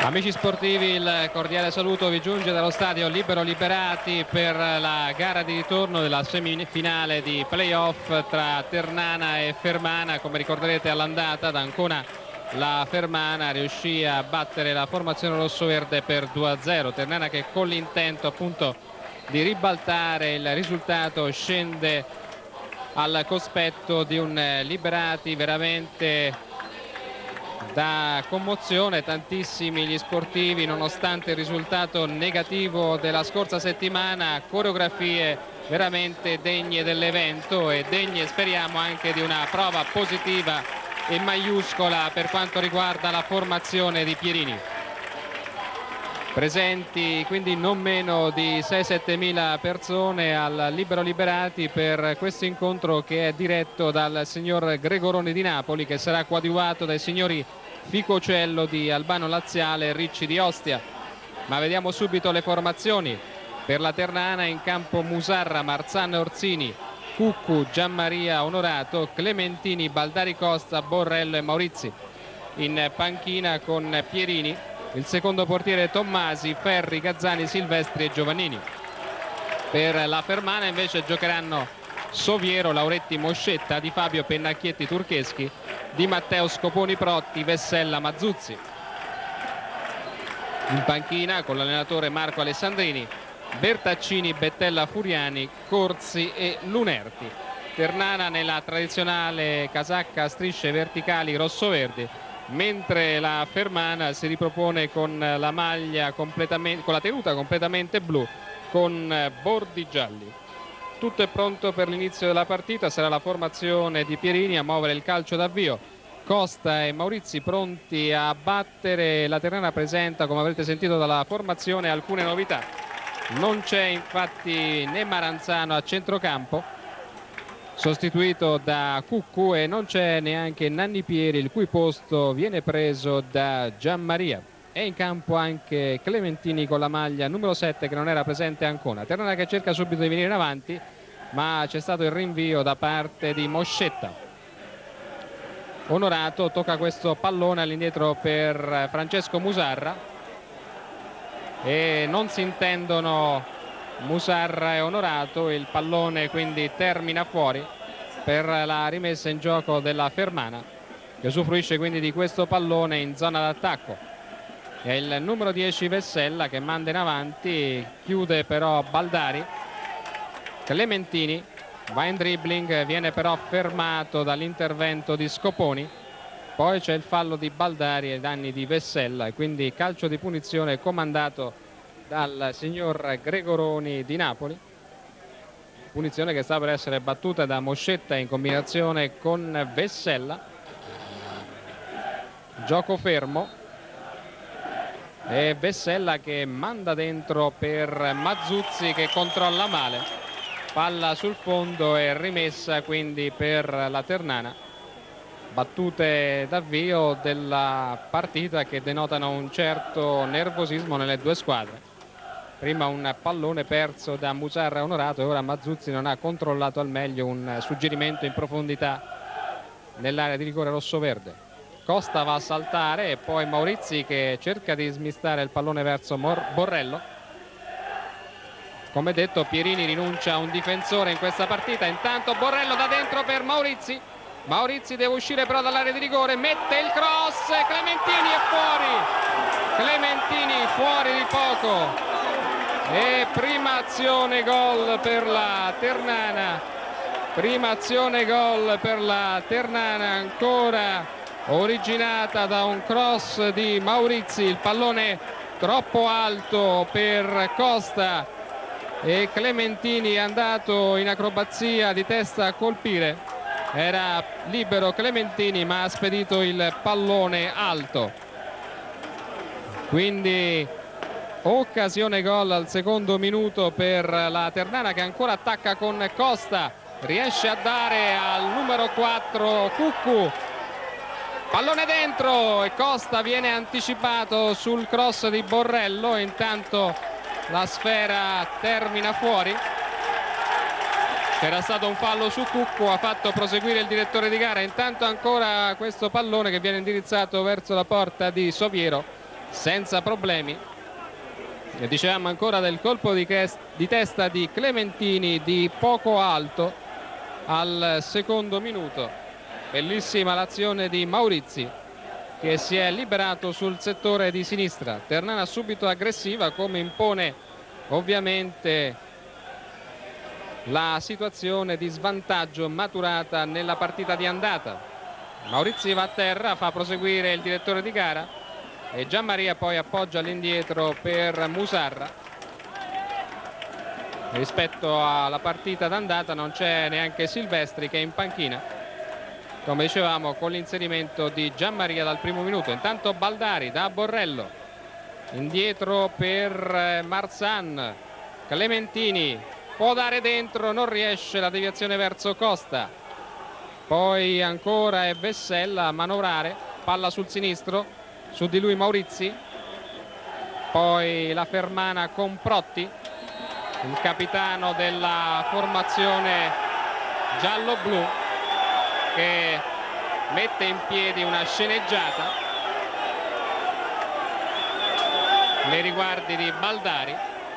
Amici sportivi, il cordiale saluto vi giunge dallo stadio Libero Liberati per la gara di ritorno della semifinale di playoff tra Ternana e Fermana. Come ricorderete, all'andata ad Ancona la Fermana riuscì a battere la formazione rossoverde per 2-0. Ternana, che con l'intento appunto di ribaltare il risultato, scende al cospetto di un Liberati veramente da commozione. Tantissimi gli sportivi, nonostante il risultato negativo della scorsa settimana. Coreografie veramente degne dell'evento e degne, speriamo, anche di una prova positiva e maiuscola per quanto riguarda la formazione di Pierini. Presenti quindi non meno di 6-7 mila persone al Libero Liberati per questo incontro, che è diretto dal signor Gregoroni di Napoli, che sarà coadiuvato dai signori Ficocello di Albano Laziale e Ricci di Ostia. Ma vediamo subito le formazioni. Per la Ternana in campo Musarra, Marzano e Orsini, Cuccu, Gianmaria, Onorato, Clementini, Baldari Costa, Borrello e Maurizi. In panchina con Pierini il secondo portiere Tommasi, Ferri, Gazzani, Silvestri e Giovannini. Per la Fermana invece giocheranno Soviero, Lauretti, Moscetta, Di Fabio, Pennacchietti, Turcheschi, Di Matteo, Scoponi, Protti, Vessella, Mazzuzzi. In panchina con l'allenatore Marco Alessandrini, Bertaccini, Bettella, Furiani, Corsi e Lunerti. Ternana nella tradizionale casacca a strisce verticali rosso-verdi, mentre la Fermana si ripropone con la maglia completamente, con la tenuta completamente blu con bordi gialli. Tutto è pronto per l'inizio della partita. Sarà la formazione di Pierini a muovere il calcio d'avvio. Costa e Maurizi pronti a battere. La Ternana presenta, come avrete sentito dalla formazione, alcune novità. Non c'è infatti né Maranzano a centrocampo, sostituito da Cuccu, e non c'è neanche Nanni Pieri, il cui posto viene preso da Gianmaria. È in campo anche Clementini con la maglia numero 7, che non era presente a Ancona. Ternana che cerca subito di venire in avanti, ma c'è stato il rinvio da parte di Moscetta. Onorato tocca questo pallone all'indietro per Francesco Musarra e non si intendono Musarra e Onorato. Il pallone quindi termina fuori per la rimessa in gioco della Fermana, che usufruisce quindi di questo pallone in zona d'attacco. È il numero 10 Vessella che manda in avanti, chiude però Baldari. Clementini va in dribbling, viene però fermato dall'intervento di Scoponi. Poi c'è il fallo di Baldari ai danni di Vessella e quindi calcio di punizione comandato dal signor Gregoroni di Napoli. Punizione che sta per essere battuta da Moscetta in combinazione con Vessella. Gioco fermo e Vessella che manda dentro per Mazzuzzi, che controlla male. Palla sul fondo e rimessa quindi per la Ternana. Battute d'avvio della partita che denotano un certo nervosismo nelle due squadre. Prima un pallone perso da Musarra Onorato e ora Mazzuzzi non ha controllato al meglio un suggerimento in profondità nell'area di rigore rosso-verde. Costa va a saltare e poi Maurizi che cerca di smistare il pallone verso Borrello. Come detto, Pierini rinuncia a un difensore in questa partita. Intanto Borrello da dentro per Maurizi. Maurizi deve uscire però dall'area di rigore, mette il cross, Clementini è fuori. Clementini fuori di poco. E prima azione gol per la Ternana. Prima azione gol per la Ternana, ancora originata da un cross di Maurizi. Il pallone troppo alto per Costa e Clementini è andato in acrobazia di testa a colpire. Era libero Clementini, ma ha spedito il pallone alto. Quindi occasione gol al secondo minuto per la Ternana, che ancora attacca con Costa. Riesce a dare al numero 4 Cuccu. Pallone dentro e Costa viene anticipato sul cross di Borrello. Intanto la sfera termina fuori. C'era stato un fallo su Cuccu, ha fatto proseguire il direttore di gara. Intanto ancora questo pallone che viene indirizzato verso la porta di Soviero. senza problemi. E dicevamo ancora del colpo di testa di Clementini di poco alto al secondo minuto. Bellissima l'azione di Maurizi, che si è liberato sul settore di sinistra. Ternana subito aggressiva, come impone ovviamente la situazione di svantaggio maturata nella partita di andata. Maurizi va a terra, fa proseguire il direttore di gara e Gianmaria poi appoggia all'indietro per Musarra. Rispetto alla partita d'andata non c'è neanche Silvestri, che è in panchina, come dicevamo, con l'inserimento di Gianmaria dal primo minuto. Intanto Baldari da Borrello, indietro per Marzan. Clementini può dare dentro, non riesce, la deviazione verso Costa. Poi ancora è Vessella a manovrare, palla sul sinistro, su di lui Maurizi. Poi la fermana con Protti, il capitano della formazione giallo-blu, che mette in piedi una sceneggiata nei riguardi di Baldari.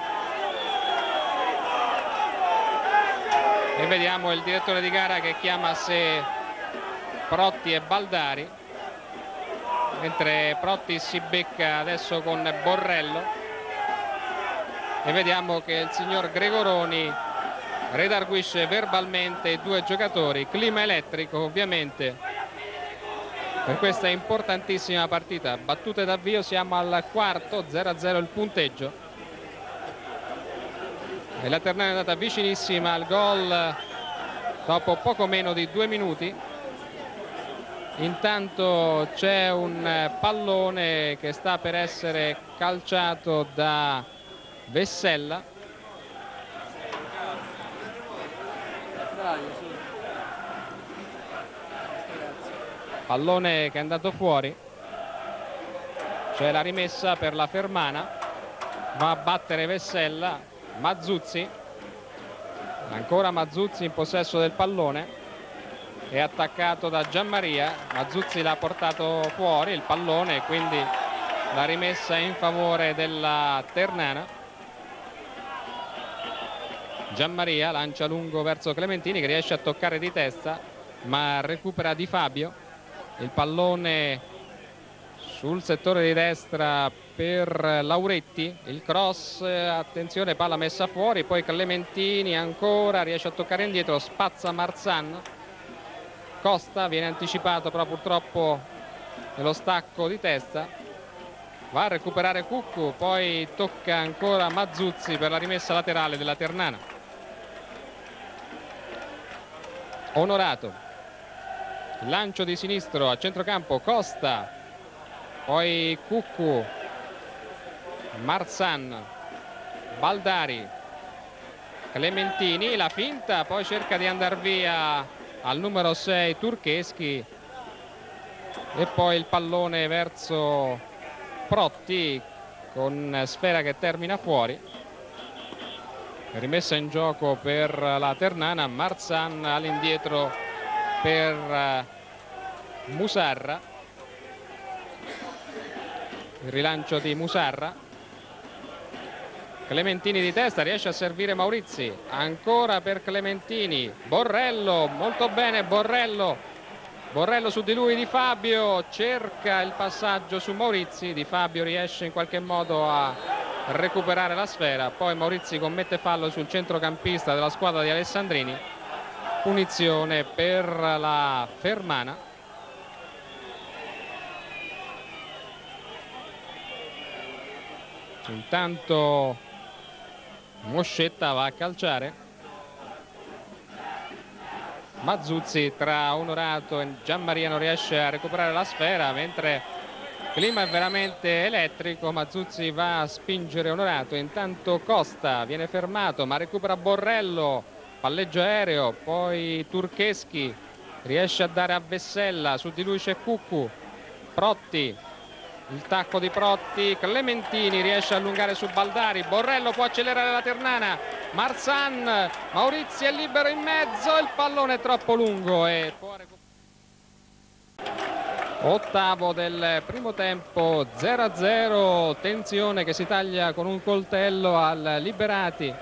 E vediamo il direttore di gara che chiama a sé Protti e Baldari, mentre Protti si becca adesso con Borrello, e vediamo che il signor Gregoroni redarguisce verbalmente i due giocatori. Clima elettrico ovviamente per questa importantissima partita. Battute d'avvio, siamo al quarto, 0-0 il punteggio, e la Ternana è andata vicinissima al gol dopo poco meno di 2 minuti. Intanto c'è un pallone che sta per essere calciato da Vessella. Pallone che è andato fuori. C'è la rimessa per la Fermana, va a battere Vessella. Mazzuzzi, ancora Mazzuzzi in possesso del pallone, è attaccato da Gianmaria. Mazzuzzi l'ha portato fuori il pallone, quindi la rimessa in favore della Ternana. Gianmaria lancia lungo verso Clementini, che riesce a toccare di testa ma recupera Di Fabio. Il pallone sul settore di destra per Lauretti, il cross, attenzione, palla messa fuori, poi Clementini ancora riesce a toccare indietro, spazza Marzan. Costa viene anticipato però purtroppo nello stacco di testa, va a recuperare Cuccu, poi tocca ancora Mazzuzzi per la rimessa laterale della Ternana. Onorato, lancio di sinistro a centrocampo, Costa, poi Cuccu, Marzan, Baldari, Clementini, la finta, poi cerca di andare via al numero 6 Turcheschi, e poi il pallone verso Protti con sfera che termina fuori. Rimessa in gioco per la Ternana, Marzan all'indietro per Musarra, il rilancio di Musarra. Clementini di testa, riesce a servire Maurizi, ancora per Clementini. Borrello, molto bene Borrello, Borrello su di lui Di Fabio, cerca il passaggio su Maurizi. Di Fabio riesce in qualche modo a recuperare la sfera, poi Maurizi commette fallo sul centrocampista della squadra di Alessandrini. Punizione per la Fermana. Intanto Moscetta va a calciare. Mazzuzzi tra Onorato e Gianmaria non riesce a recuperare la sfera, mentre il clima è veramente elettrico. Mazzuzzi va a spingere Onorato, intanto Costa viene fermato ma recupera Borrello, palleggio aereo, poi Turcheschi riesce a dare a Vessella, su di lui c'è Cuccu, Protti, il tacco di Protti, Clementini riesce a allungare su Baldari, Borrello può accelerare la Ternana, Marzan, Maurizi è libero in mezzo, il pallone è troppo lungo e può recuperare. Ottavo del primo tempo, 0-0, tensione che si taglia con un coltello al Liberati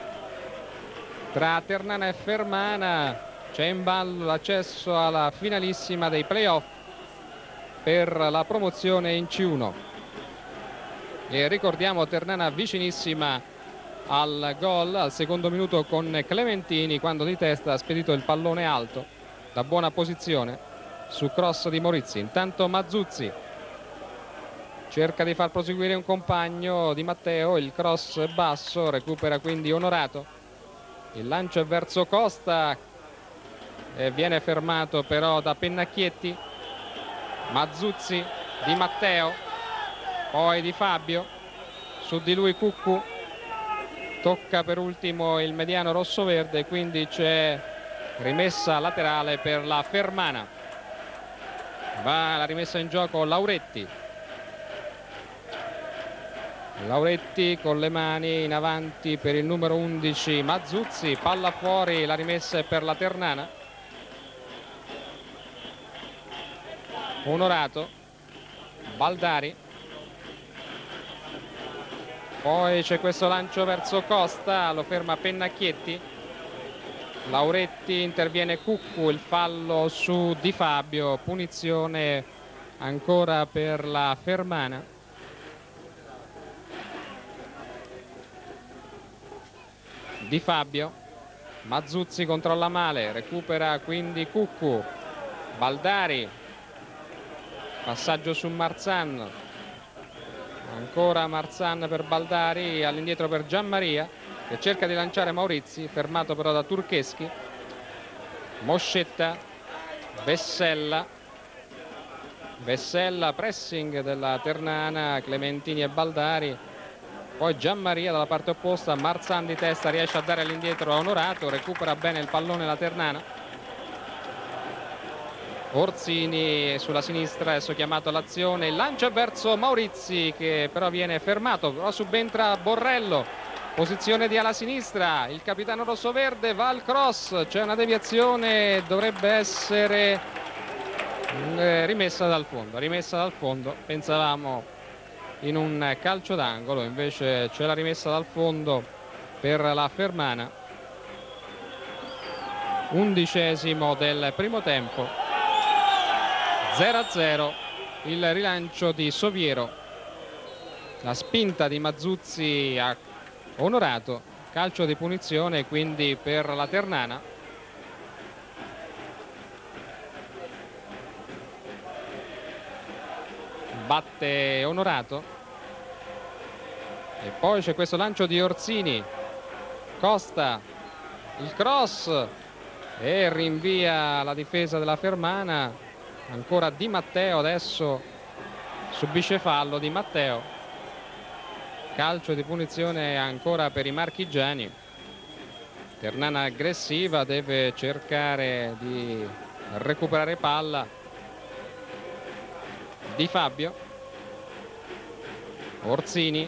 tra Ternana e Fermana. C'è in ballo l'accesso alla finalissima dei playoff per la promozione in C1 e ricordiamo Ternana vicinissima al gol al secondo minuto con Clementini, quando di testa ha spedito il pallone alto da buona posizione su cross di Morizzi. Intanto Mazzuzzi cerca di far proseguire un compagno di Matteo, il cross basso, recupera quindi Onorato, il lancio è verso Costa e viene fermato però da Pennacchietti. Mazzuzzi, Di Matteo, poi Di Fabio, su di lui Cuccu, tocca per ultimo il mediano rossoverde, quindi c'è rimessa laterale per la Fermana. Va la rimessa in gioco Lauretti. Lauretti con le mani in avanti per il numero 11 Mazzuzzi, palla fuori, la rimessa è per la Ternana. Onorato, Baldari, poi c'è questo lancio verso Costa, lo ferma Pennacchietti. Lauretti, interviene Cuccu, il fallo su Di Fabio, punizione ancora per la Fermana. Di Fabio, Mazzuzzi controlla male, recupera quindi Cuccu, Baldari, passaggio su Marzan, ancora Marzan per Baldari, all'indietro per Gianmaria che cerca di lanciare Maurizi, fermato però da Turcheschi. Moscetta, Vessella, pressing della Ternana, Clementini e Baldari, poi Gianmaria dalla parte opposta, Marzan di testa riesce a dare all'indietro a Onorato, recupera bene il pallone la Ternana. Orsini sulla sinistra, adesso chiamato all'azione, il lancio verso Maurizi che però viene fermato, però subentra Borrello, posizione di ala sinistra, il capitano rossoverde va al cross, c'è una deviazione, dovrebbe essere rimessa dal fondo, pensavamo in un calcio d'angolo, invece c'è la rimessa dal fondo per la Fermana. 11° del primo tempo, 0-0, il rilancio di Soviero, la spinta di Mazzuzzi a Onorato, calcio di punizione quindi per la Ternana. Batte Onorato e poi c'è questo lancio di Orsini, Costa, il cross e rinvia la difesa della Fermana. Ancora Di Matteo, adesso subisce fallo Di Matteo, calcio di punizione ancora per i marchigiani. Ternana aggressiva, deve cercare di recuperare palla. Di Fabio, Orsini,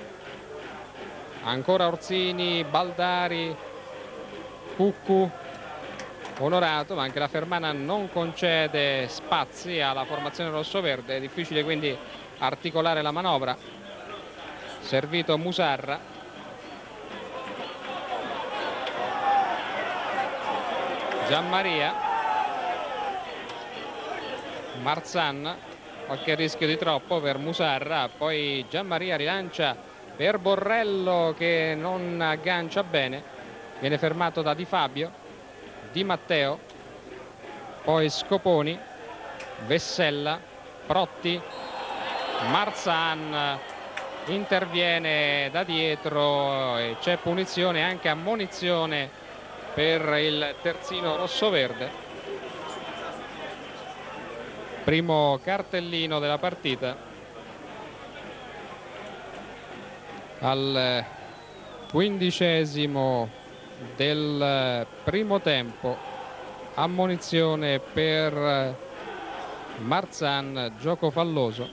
ancora Orsini, Baldari, Cuccu, Onorato, ma anche la Fermana non concede spazi alla formazione rossoverde, è difficile quindi articolare la manovra. Servito Musarra, Gianmaria, Marzan, qualche rischio di troppo per Musarra, poi Gianmaria rilancia per Borrello che non aggancia bene, viene fermato da Di Fabio. Di Matteo, poi Scoponi, Vessella, Protti, Marzan interviene da dietro e c'è punizione, anche ammonizione per il terzino rossoverde. Primo cartellino della partita al 15° del primo tempo, ammonizione per Marzan, gioco falloso,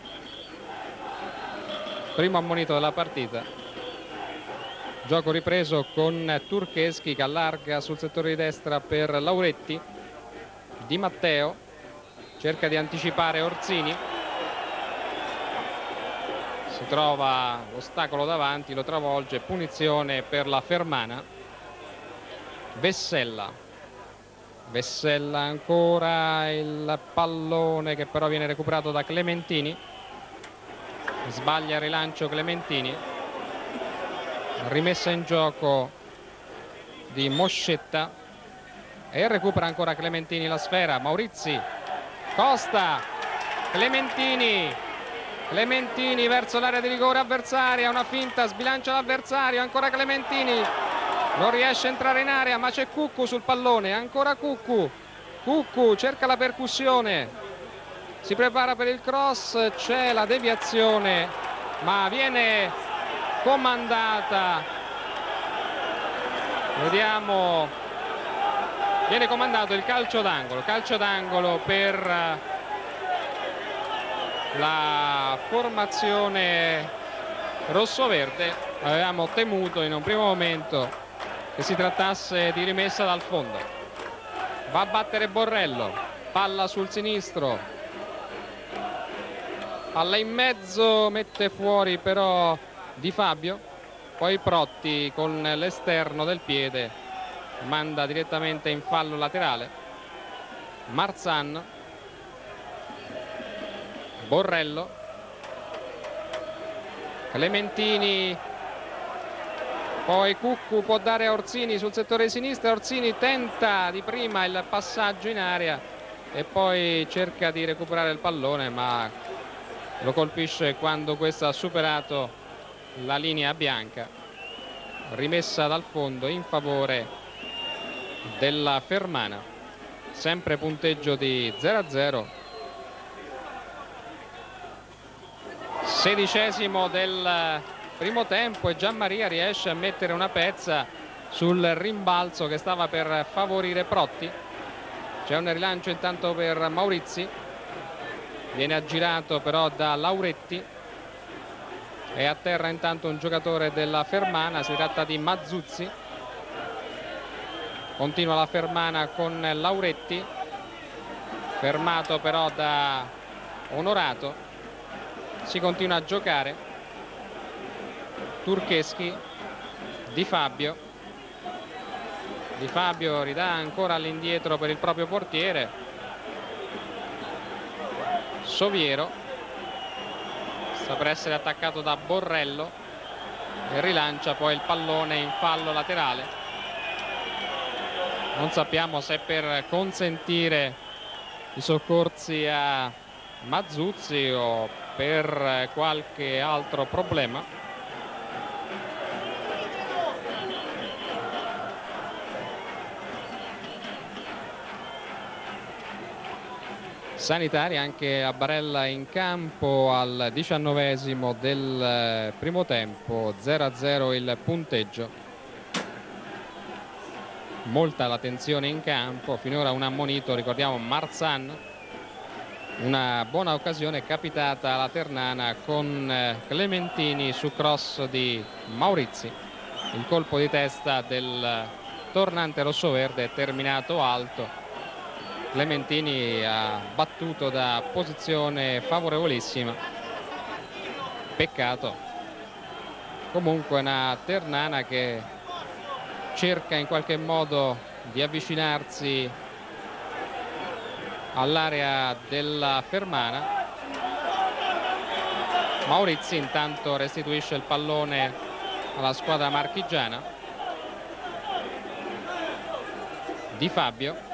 primo ammonito della partita. Gioco ripreso con Turcheschi che allarga sul settore di destra per Lauretti, Di Matteo cerca di anticipare Orsini, si trova l'ostacolo davanti, lo travolge, punizione per la Fermana. Vessella ancora, il pallone che però viene recuperato da Clementini, sbaglia il rilancio Clementini, rimessa in gioco di Moscetta e recupera ancora Clementini la sfera. Maurizi, Costa, Clementini verso l'area di rigore avversaria, una finta, sbilancia l'avversario, ancora Clementini, non riesce a entrare in area, ma c'è Cuccu sul pallone, ancora Cuccu cerca la percussione, si prepara per il cross, c'è la deviazione ma viene comandata, vediamo, viene comandato il calcio d'angolo per la formazione rossoverde. Avevamo temuto in un primo momento che si trattasse di rimessa dal fondo. Va a battere Borrello, palla sul sinistro, palla in mezzo, mette fuori però Di Fabio, poi Protti con l'esterno del piede manda direttamente in fallo laterale. Marzan, Borrello, Clementini, poi Cuccu può dare a Orsini sul settore sinistro, Orsini tenta di prima il passaggio in area e poi cerca di recuperare il pallone ma lo colpisce quando questo ha superato la linea bianca. Rimessa dal fondo in favore della Fermana, sempre punteggio di 0-0. 16° del primo tempo e Gianmaria riesce a mettere una pezza sul rimbalzo che stava per favorire Protti. C'è un rilancio intanto per Maurizi, viene aggirato però da Lauretti e a terra intanto un giocatore della Fermana, si tratta di Mazzuzzi. Continua la Fermana con Lauretti, fermato però da Onorato, si continua a giocare. Turcheschi, Di Fabio ridà ancora all'indietro per il proprio portiere, Soviero sta per essere attaccato da Borrello e rilancia poi il pallone in fallo laterale. Non sappiamo se per consentire i soccorsi a Mazzuzzi o per qualche altro problema. Sanitari anche a Barella in campo al 19° del primo tempo, 0-0 il punteggio. Molta la tensione in campo, finora un ammonito, ricordiamo Marzan, una buona occasione capitata alla Ternana con Clementini su cross di Maurizi. Il colpo di testa del tornante rossoverde è terminato alto. Clementini ha battuto da posizione favorevolissima, peccato. Comunque una Ternana che cerca in qualche modo di avvicinarsi all'area della Fermana. Maurizi intanto restituisce il pallone alla squadra marchigiana. Di Fabio,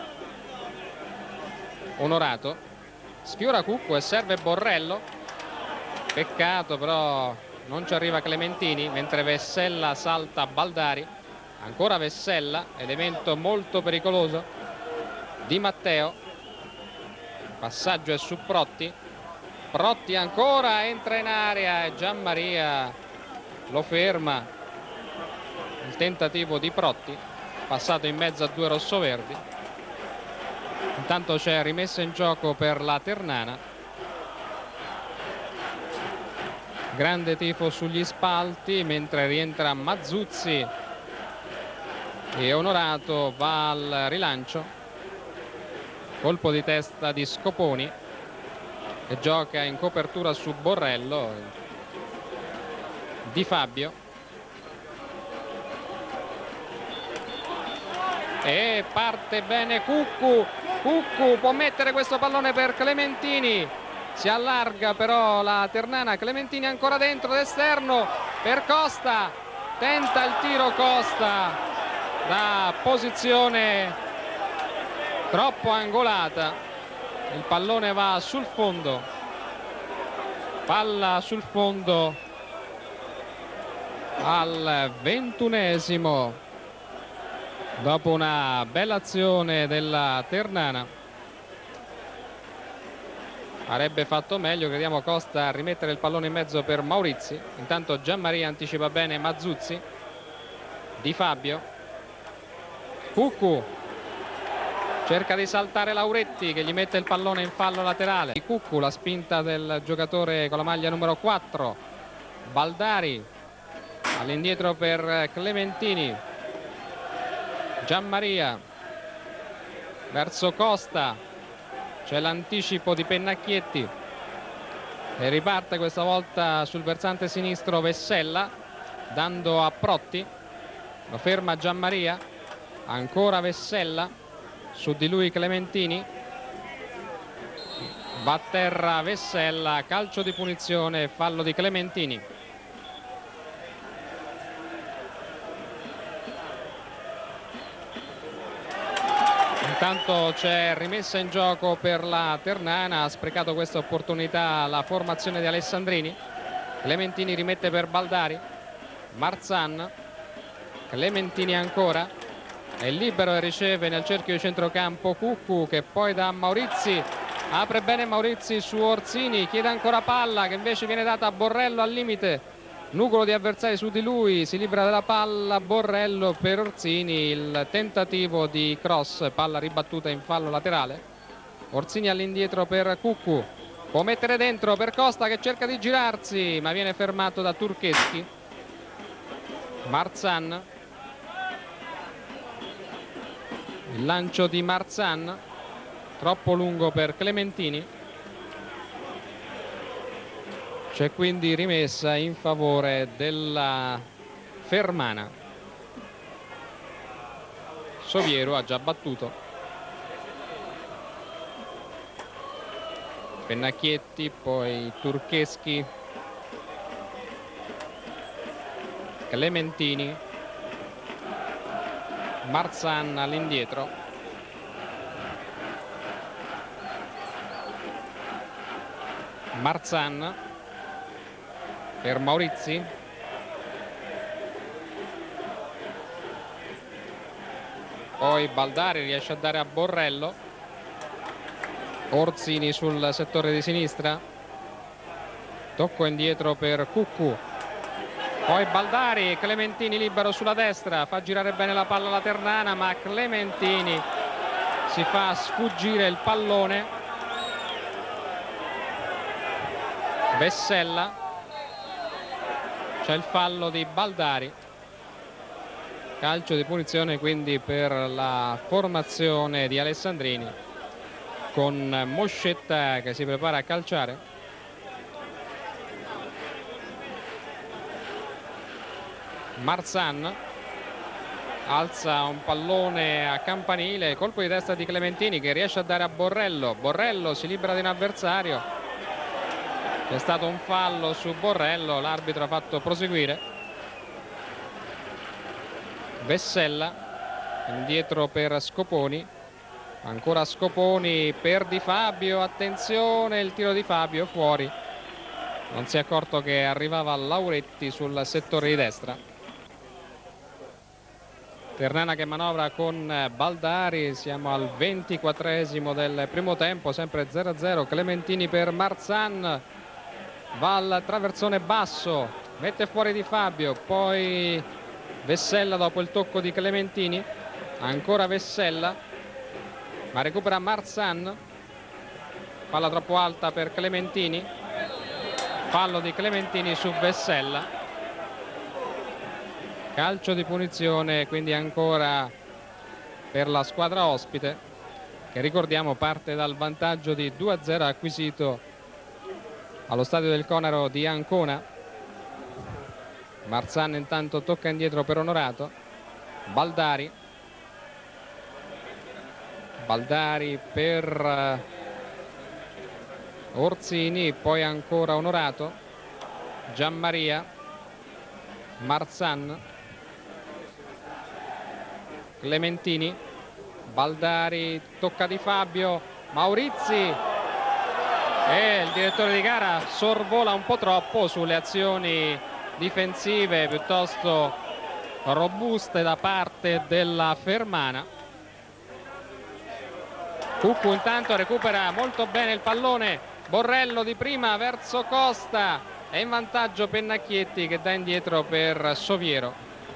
Onorato, sfiora Cuccu e serve Borrello, peccato però non ci arriva Clementini, mentre Vessella salta Baldari, ancora Vessella, elemento molto pericoloso. Di Matteo, passaggio è su Protti, Protti ancora, entra in area e Gianmaria lo ferma. Il tentativo di Protti, passato in mezzo a due rossoverdi. Intanto c'è rimessa in gioco per la Ternana. Grande tifo sugli spalti mentre rientra Mazzuzzi e Onorato va al rilancio. colpo di testa di Scoponi che gioca in copertura su Borrello. Di Fabio, e parte bene Cuccu. Cuccu può mettere questo pallone per Clementini, si allarga però la Ternana. Clementini ancora dentro d'esterno per Costa, tenta il tiro Costa da posizione troppo angolata, il pallone va sul fondo, palla sul fondo al 21esimo. Dopo una bella azione della Ternana, avrebbe fatto meglio, crediamo, Costa a rimettere il pallone in mezzo per Maurizi. Intanto Gianmaria anticipa bene Mazzuzzi. Di Fabio, Cuccu cerca di saltare Lauretti che gli mette il pallone in fallo laterale. Di Cuccu, la spinta del giocatore con la maglia numero 4. Baldari all'indietro per Clementini. Gianmaria verso Costa, c'è l'anticipo di Pennacchietti e riparte questa volta sul versante sinistro Vessella, dando a Protti, lo ferma Gianmaria, ancora Vessella, su di lui Clementini, va a terra Vessella, calcio di punizione, fallo di Clementini. Intanto c'è rimessa in gioco per la Ternana, ha sprecato questa opportunità la formazione di Alessandrini. Clementini rimette per Baldari, Marzan, Clementini ancora, è libero e riceve nel cerchio di centrocampo Cuccu che poi da Maurizi, apre bene Maurizi su Orsini, chiede ancora palla che invece viene data a Borrello al limite. Nucleo di avversari su di lui, si libera della palla Borrello per Orsini, il tentativo di cross, palla ribattuta in fallo laterale. Orsini all'indietro per Cuccu, può mettere dentro per Costa che cerca di girarsi ma viene fermato da Turcheschi. Marzan, il lancio di Marzan troppo lungo per Clementini. C'è quindi rimessa in favore della Fermana. Soviero ha già battuto. Pennacchietti, poi Turcheschi, Clementini, Marzan all'indietro. Marzan per Maurizi, poi Baldari riesce a dare a Borrello. Orsini sul settore di sinistra, tocco indietro per Cuccu, poi Baldari, Clementini libero sulla destra, fa girare bene la palla alla Ternana ma Clementini si fa sfuggire il pallone. Vessella, c'è il fallo di Baldari, calcio di punizione quindi per la formazione di Alessandrini, con Moscetta che si prepara a calciare. Marzan alza un pallone a campanile, colpo di testa di Clementini che riesce a dare a Borrello. Borrello si libera di un avversario, c'è stato un fallo su Borrello, l'arbitro ha fatto proseguire. Vessella indietro per Scoponi, ancora Scoponi per Di Fabio, attenzione, il tiro di Fabio fuori, non si è accorto che arrivava Lauretti sul settore di destra. Ternana che manovra con Baldari, siamo al 24esimo del primo tempo, sempre 0-0. Clementini per Marzan, va al traversone basso, mette fuori Di Fabio, poi Vessella dopo il tocco di Clementini, ancora Vessella, ma recupera Marzan, palla troppo alta per Clementini, fallo di Clementini su Vessella, calcio di punizione quindi ancora per la squadra ospite. che ricordiamo parte dal vantaggio di 2-0 acquisito allo stadio del Conaro di Ancona. Marzan intanto tocca indietro per Onorato. Baldari per Orsini, poi ancora Onorato, Gianmaria, Marzan, Clementini, Baldari, tocca di Fabio, Maurizi, e il direttore di gara sorvola un po' troppo sulle azioni difensive piuttosto robuste da parte della Fermana. Cuccu intanto recupera molto bene il pallone, Borrello di prima verso Costa, è in vantaggio Pennacchietti che dà indietro per Soviero.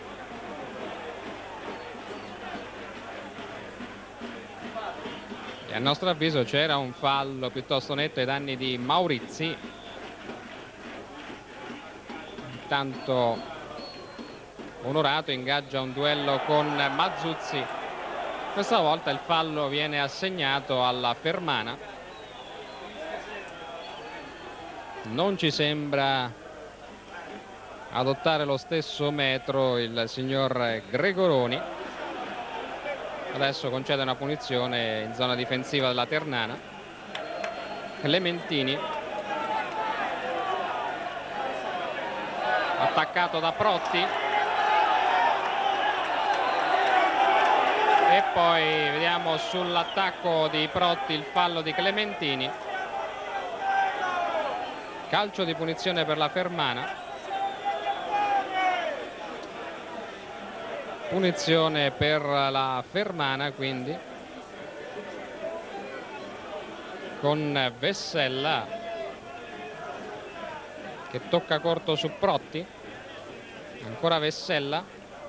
E a nostro avviso c'era un fallo piuttosto netto ai danni di Maurizi. Intanto Onorato ingaggia un duello con Mazzuzzi. Questa volta il fallo viene assegnato alla Fermana. Non ci sembra adottare lo stesso metro il signor Gregoroni. Adesso concede una punizione in zona difensiva della Ternana. Clementini, attaccato da Protti, e poi vediamo sull'attacco di Protti il fallo di Clementini. Calcio di punizione per la Fermana. Punizione per la Fermana quindi, con Vessella che tocca corto su Protti. Ancora Vessella,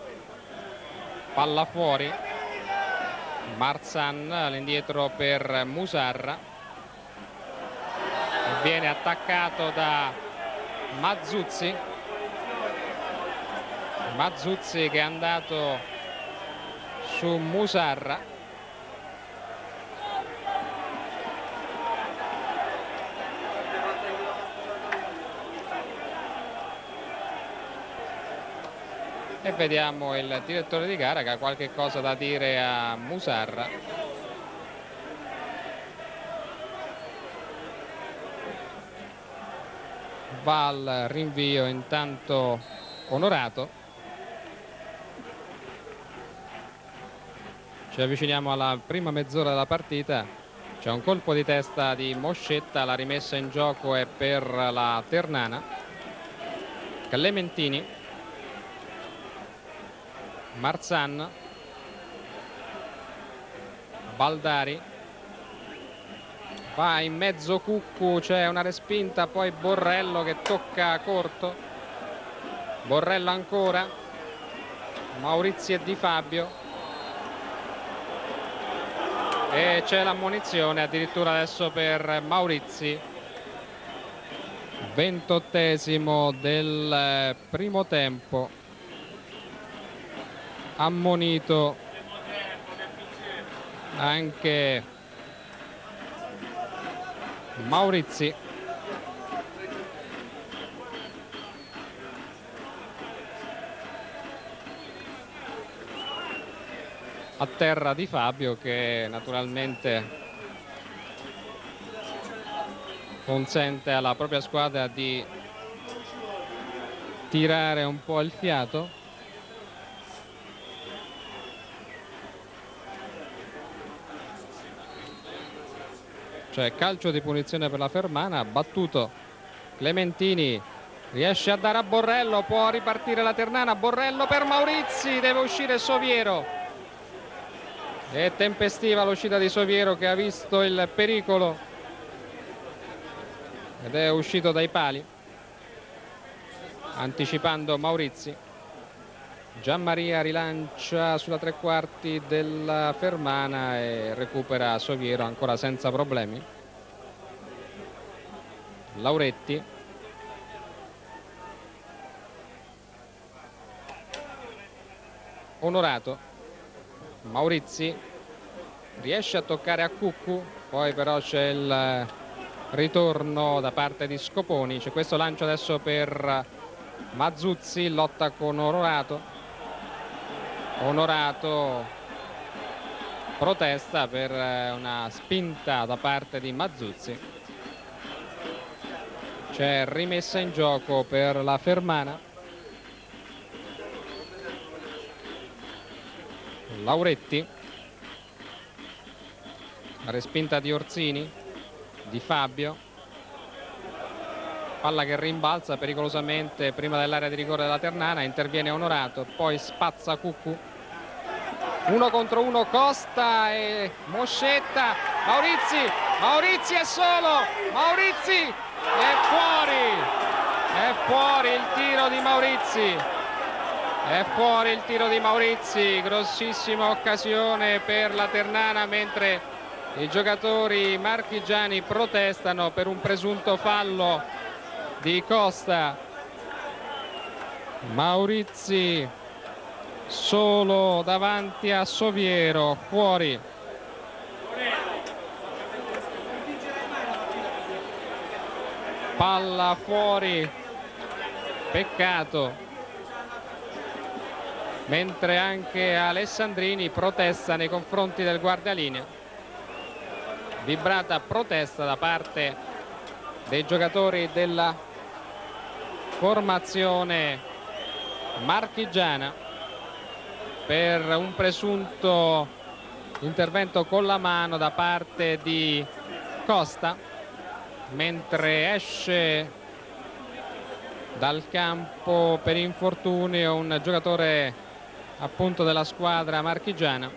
palla fuori, Marzan all'indietro per Musarra, viene attaccato da Mazzuzzi che è andato su Musarra. E vediamo il direttore di gara che ha qualche cosa da dire a Musarra. Va al rinvio intanto Onorato. Ci avviciniamo alla prima mezz'ora della partita. C'è un colpo di testa di Moscetta, la rimessa in gioco è per la Ternana. Clementini, Marzan, Baldari, va in mezzo Cuccu, c'è una respinta, poi Borrello che tocca corto, Borrello ancora, Maurizi e Di Fabio, e c'è l'ammonizione addirittura adesso per Maurizi. 28esimo del primo tempo, ammonito anche Maurizi. A terra Di Fabio che naturalmente consente alla propria squadra di tirare un po' il fiato. Cioè calcio di punizione per la Fermana, battuto Clementini, riesce a dare a Borrello, può ripartire la Ternana, Borrello per Maurizi, deve uscire Soviero. È tempestiva l'uscita di Soviero che ha visto il pericolo ed è uscito dai pali, anticipando Maurizi. Gianmaria rilancia sulla tre quarti della Fermana e recupera Soviero ancora senza problemi. Lauretti, Onorato, Maurizi, riesce a toccare a Cuccu, poi però c'è il ritorno da parte di Scoponi. C'è questo lancio adesso per Mazzuzzi, lotta con Onorato. Onorato protesta per una spinta da parte di Mazzuzzi. C'è rimessa in gioco per la Fermana. Lauretti, respinta di Orsini, di Fabio, palla che rimbalza pericolosamente prima dell'area di rigore della Ternana, interviene Onorato, poi spazza Cuccu, 1 contro 1 Costa e Moscetta, Maurizi è solo, Maurizi è fuori il tiro di Maurizi. È fuori il tiro di Maurizi, grossissima occasione per la Ternana, mentre i giocatori marchigiani protestano per un presunto fallo di Costa. Maurizi solo davanti a Soviero, fuori. Palla fuori, peccato. Mentre anche Alessandrini protesta nei confronti del guardalinea. Vibrata protesta da parte dei giocatori della formazione marchigiana per un presunto intervento con la mano da parte di Costa, mentre esce dal campo per infortunio un giocatore appunto della squadra marchigiana.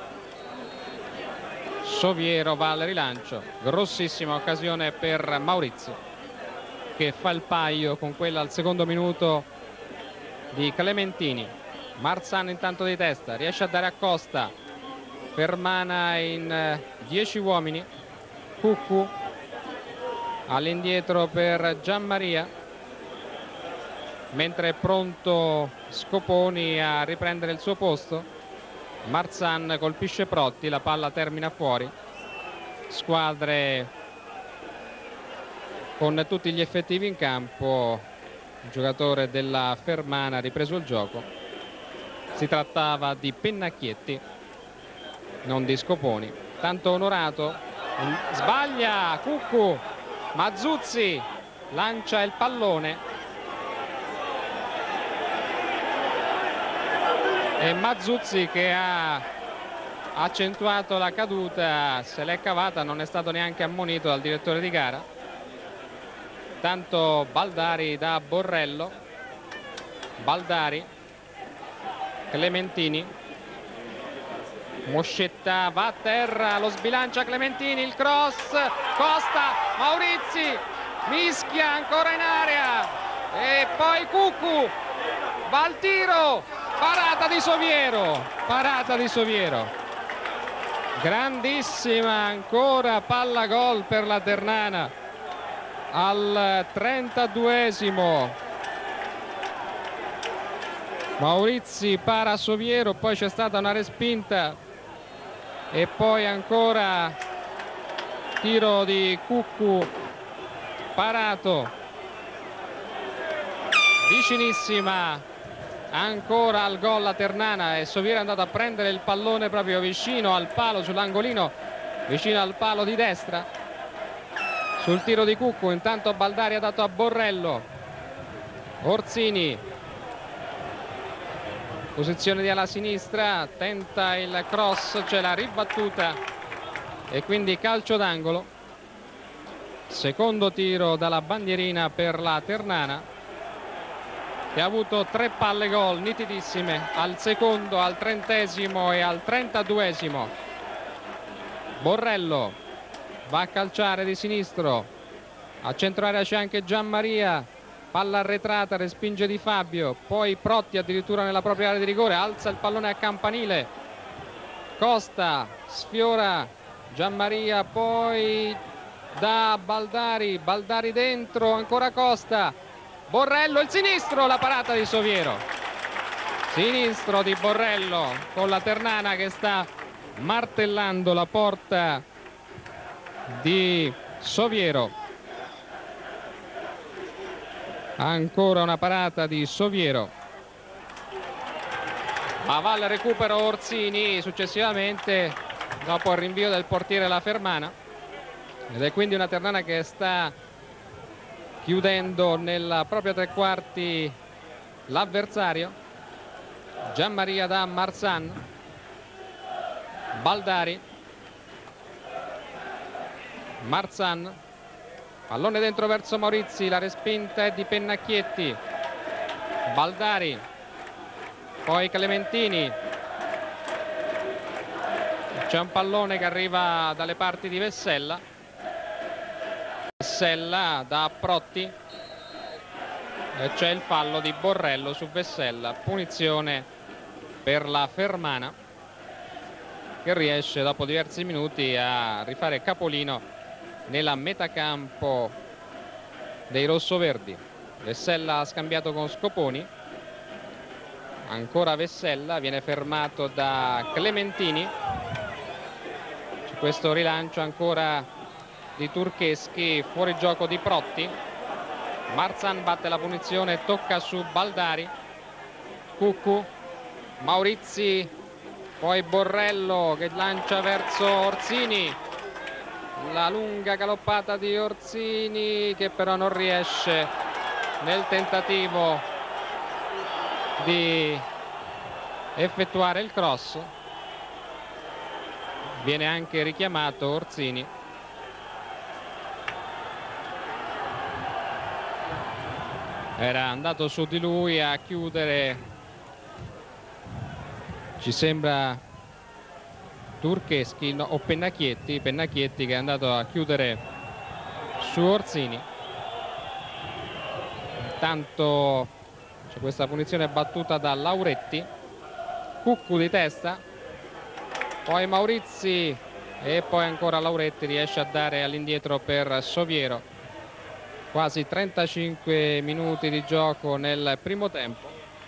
Soviero va al rilancio, grossissima occasione per Maurizio, che fa il paio con quella al secondo minuto di Clementini. Marzano intanto di testa, riesce a dare a Costa, Fermana in 10 uomini, Cuccu all'indietro per Gianmaria, mentre è pronto Scoponi a riprendere il suo posto. Marzan colpisce Protti, la palla termina fuori. Squadre con tutti gli effettivi in campo. Il giocatore della Fermana ha ripreso il gioco. Si trattava di Pennacchietti, non di Scoponi. Tanto Onorato sbaglia Cuccu, Mazzuzzi lancia il pallone e Mazzuzzi, che ha accentuato la caduta, se l'è cavata, non è stato neanche ammonito dal direttore di gara. Tanto Baldari da Borrello, Baldari, Clementini, Moscetta va a terra, lo sbilancia Clementini, il cross, Costa, Maurizi, mischia ancora in area e poi Cuccu va al tiro, parata di Soviero, grandissima ancora palla gol per la Ternana al 32esimo. Maurizi para Soviero, poi c'è stata una respinta e poi ancora tiro di Cuccu parato, vicinissima ancora al gol la Ternana, e Soviero è andato a prendere il pallone proprio vicino al palo, sull'angolino vicino al palo di destra. Sul tiro di Cuccu intanto Baldari ha dato a Borrello, Orsini, posizione di ala sinistra, tenta il cross, c'è la ribattuta e quindi calcio d'angolo. Secondo tiro dalla bandierina per la Ternana, che ha avuto 3 palle gol nitidissime al secondo, al 30esimo e al 32esimo. Borrello va a calciare di sinistro, a centro area c'è anche Gianmaria, palla arretrata, respinge Di Fabio, poi Protti addirittura nella propria area di rigore, alza il pallone a campanile, Costa sfiora Gianmaria, poi da Baldari, Baldari dentro, ancora Costa, Borrello, il sinistro, la parata di Soviero, sinistro di Borrello con la Ternana che sta martellando la porta di Soviero. Ancora una parata di Soviero, ma va al recupero Orsini successivamente dopo il rinvio del portiere La Fermana, ed è quindi una Ternana che sta chiudendo nella propria tre quarti l'avversario. Gianmaria da Marsan, Baldari, Marsan, pallone dentro verso Maurizi, la respinta è di Pennacchietti, Baldari, poi Clementini, c'è un pallone che arriva dalle parti di Vessella, Vessella da Protti e c'è il fallo di Borrello su Vessella, punizione per la Fermana, che riesce dopo diversi minuti a rifare capolino nella metacampo dei rossoverdi. Vessella ha scambiato con Scoponi, ancora Vessella, viene fermato da Clementini, c'è questo rilancio ancora di Turcheschi, fuori gioco di Protti. Marsan batte la punizione, tocca su Baldari, Cuccu, Maurizi, poi Borrello che lancia verso Orsini, la lunga galoppata di Orsini che però non riesce nel tentativo di effettuare il cross. Viene anche richiamato Orsini. Era andato su di lui a chiudere, ci sembra Turcheschi, no, o Pennacchietti che è andato a chiudere su Orsini. Intanto c'è questa punizione battuta da Lauretti, Cuccu di testa, poi Maurizi e poi ancora Lauretti riesce a dare all'indietro per Soviero. Quasi 35 minuti di gioco nel primo tempo.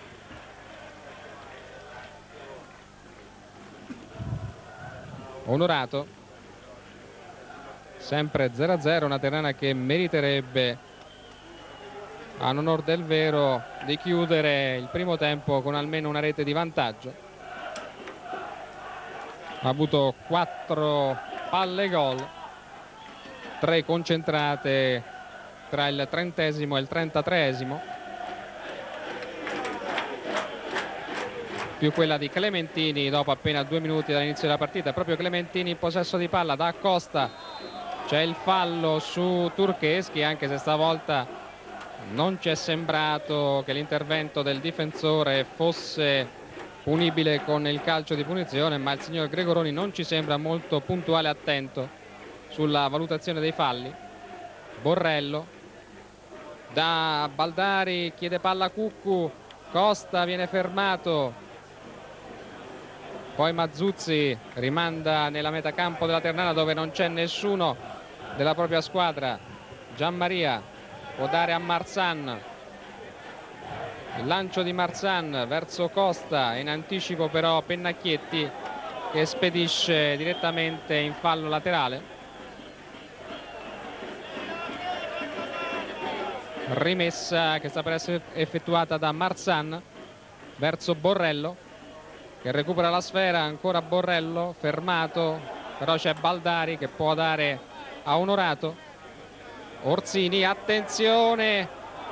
Onorato, sempre 0-0, una Ternana che meriterebbe, a onor del vero, di chiudere il primo tempo con almeno una rete di vantaggio. Ha avuto 4 palle gol, 3 concentrate tra il 30° e il 33°, più quella di Clementini dopo appena 2 minuti dall'inizio della partita. Proprio Clementini in possesso di palla da Costa, c'è il fallo su Turcheschi, anche se stavolta non ci è sembrato che l'intervento del difensore fosse punibile con il calcio di punizione, ma il signor Gregoroni non ci sembra molto puntuale e attento sulla valutazione dei falli. Borrello da Baldari, chiede palla a Cuccu, Costa viene fermato, poi Mazzuzzi rimanda nella metacampo della Ternana dove non c'è nessuno della propria squadra. Gianmaria può dare a Marsan, il lancio di Marsan verso Costa, in anticipo però Pennacchietti che spedisce direttamente in fallo laterale. Rimessa che sta per essere effettuata da Marsan verso Borrello che recupera la sfera, ancora Borrello fermato, però c'è Baldari che può dare a Onorato. Orsini, attenzione,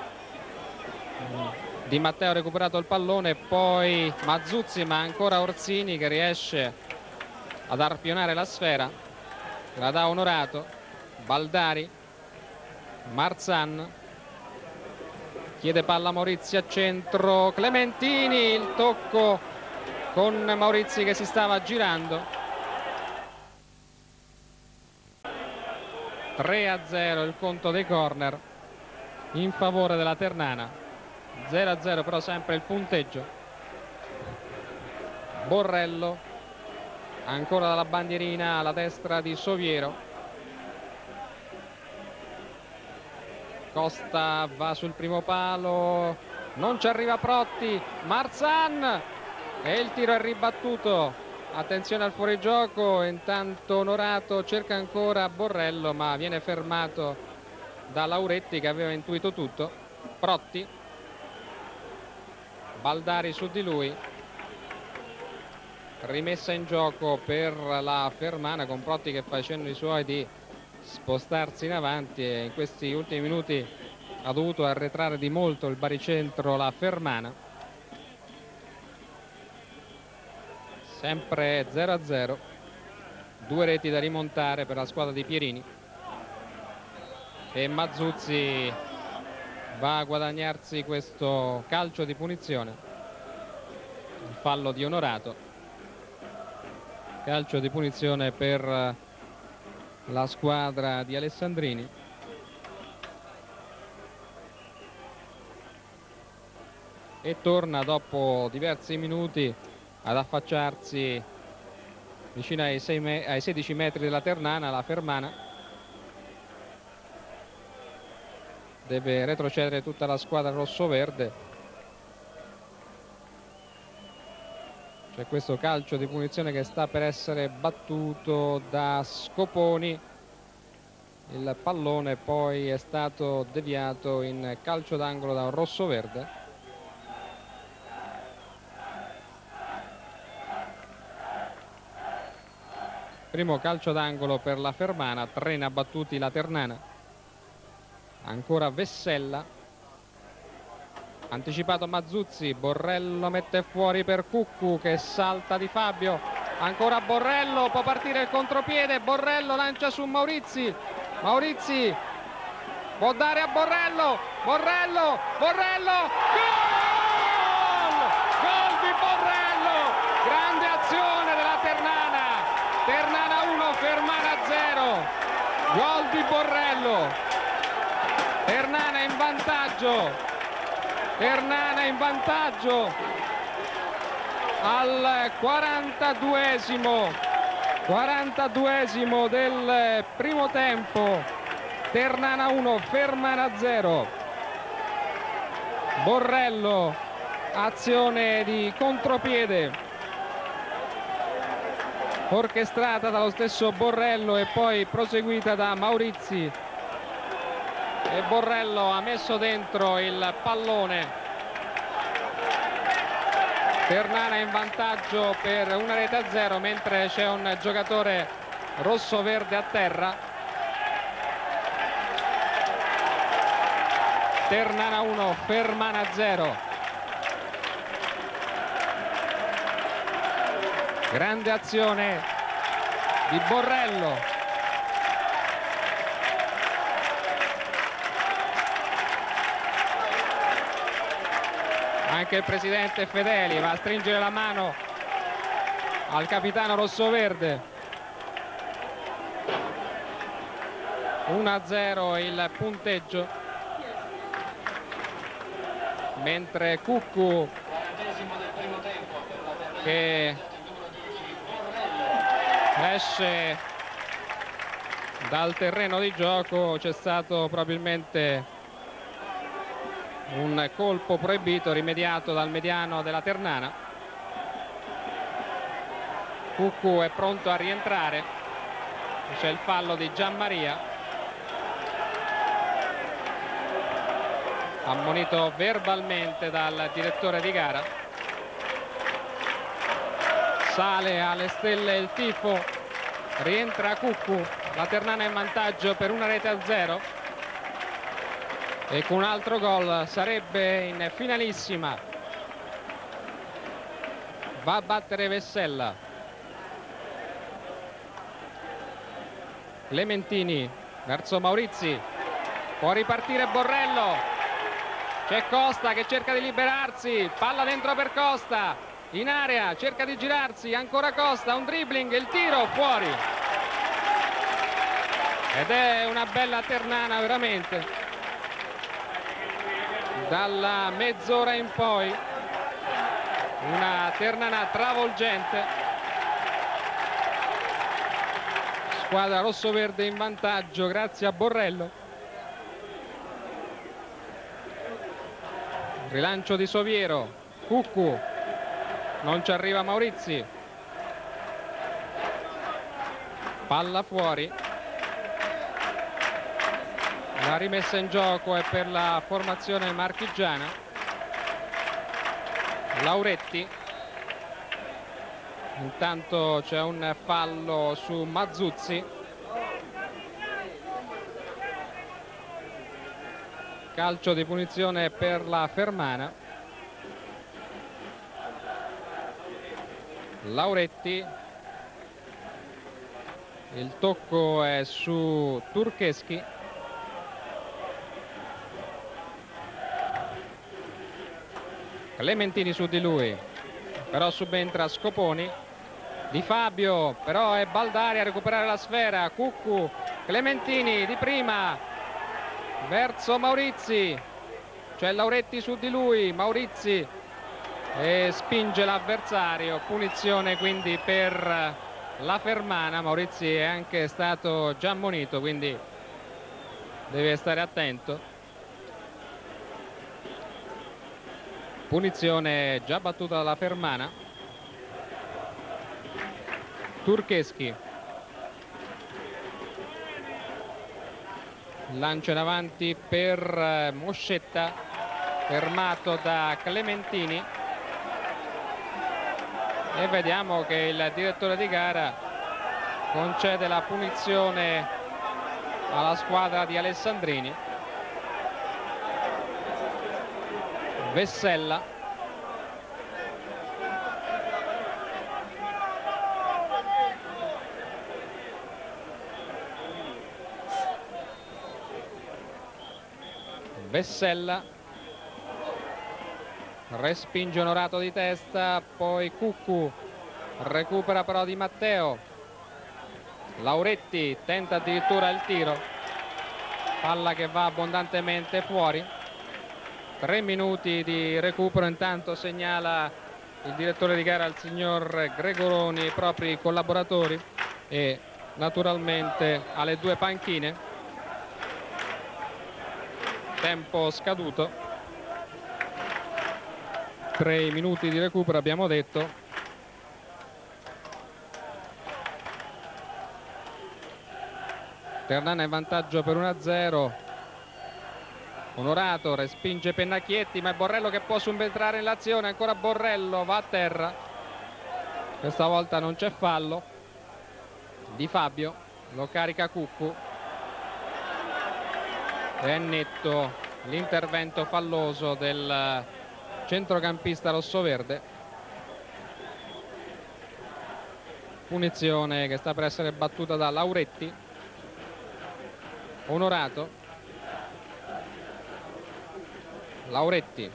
Di Matteo ha recuperato il pallone, poi Mazzuzzi, ma ancora Orsini che riesce ad arpionare la sfera, la dà Onorato. Baldari, Marsan, chiede palla Maurizi a centro, Clementini, il tocco con Maurizi che si stava girando. 3-0 il conto dei corner in favore della Ternana, 0-0 però sempre il punteggio. Borrello ancora dalla bandierina alla destra di Soviero. Costa va sul primo palo, non ci arriva Protti, Marsan e il tiro è ribattuto attenzione al fuorigioco, intanto Onorato cerca ancora Borrello ma viene fermato da Lauretti che aveva intuito tutto. Protti, Baldari su di lui, rimessa in gioco per la Fermana con Protti che fa cenno i suoi di spostarsi in avanti e in questi ultimi minuti ha dovuto arretrare di molto il baricentro la Fermana. Sempre 0-0, 2 reti da rimontare per la squadra di Pierini e Mazzuzzi va a guadagnarsi questo calcio di punizione. Il fallo di Onorato, calcio di punizione per la squadra di Alessandrini. E torna dopo diversi minuti ad affacciarsi vicino ai 16 metri della Ternana la Fermana. Deve retrocedere tutta la squadra rossoverde. C'è questo calcio di punizione che sta per essere battuto da Scoponi. Il pallone poi è stato deviato in calcio d'angolo da un rossoverde. Primo calcio d'angolo per la Fermana, 3 ne ha battuti la Ternana. Ancora Vessella, anticipato Mazzuzzi, Borrello mette fuori per Cuccu che salta di Fabio, ancora Borrello, può partire il contropiede, Borrello lancia su Maurizi, Maurizi può dare a Borrello, Borrello, Borrello, gol! Gol di Borrello, grande azione della Ternana. Ternana 1, Fermana 0, gol di Borrello, Ternana in vantaggio, Ternana in vantaggio al 42esimo del primo tempo. Ternana 1, Fermana 0. Borrello, azione di contropiede orchestrata dallo stesso Borrello e poi proseguita da Maurizi, e Borrello ha messo dentro il pallone. Ternana in vantaggio per 1-0 mentre c'è un giocatore rosso-verde a terra. Ternana 1, Fermana 0. Grande azione di Borrello. Anche il presidente Fedeli va a stringere la mano al capitano rossoverde. 1-0 il punteggio, mentre Cuccu, che esce dal terreno di gioco, c'è stato probabilmente un colpo proibito rimediato dal mediano della Ternana. Cuccu è pronto a rientrare, c'è il fallo di Gianmaria, ammonito verbalmente dal direttore di gara. Sale alle stelle il tifo, rientra Cuccu, la Ternana in vantaggio per 1-0 e con un altro gol sarebbe in finalissima. Va a battere Vessella. Clementini verso Maurizi, può ripartire Borrello, c'è Costa che cerca di liberarsi, palla dentro per Costa, in area, cerca di girarsi, ancora Costa, un dribbling, il tiro fuori. Ed è una bella Ternana veramente. Dalla mezz'ora in poi, una Ternana travolgente. Squadra rossoverde in vantaggio grazie a Borrello. Rilancio di Soviero, Cuccu. Non ci arriva Maurizi, Palla fuori. La rimessa in gioco è per la formazione marchigiana. Lauretti. Intanto c'è un fallo su Mazzuzzi. Calcio di punizione per la Fermana. Lauretti. Il tocco è su Turcheschi. Clementini su di lui, però subentra Scoponi. Di Fabio, però è Baldari a recuperare la sfera. Cuccu, Clementini di prima verso Maurizi, c'è Lauretti su di lui, Maurizi e spinge l'avversario. Punizione quindi per la Fermana. Maurizi è anche stato già ammonito, quindi deve stare attento. Punizione già battuta dalla Fermana. Turcheschi. Lancio in avanti per Moscetta, fermato da Clementini. E vediamo che il direttore di gara concede la punizione alla squadra di Alessandrini. Vessella. Vessella. Respinge Onorato di testa, poi Cuccu recupera però Di Matteo. Lauretti tenta addirittura il tiro. Palla che va abbondantemente fuori. 3 minuti di recupero, intanto segnala il direttore di gara, il signor Gregoroni, i propri collaboratori e naturalmente alle due panchine. Tempo scaduto. 3 minuti di recupero abbiamo detto. Ternana in vantaggio per 1-0. Onorato respinge Pennacchietti, ma è Borrello che può subentrare nell'azione. Ancora Borrello, va a terra. Questa volta non c'è fallo. Di Fabio, lo carica Cuccu. È netto l'intervento falloso del centrocampista rossoverde. Punizione che sta per essere battuta da Lauretti. Onorato. Lauretti.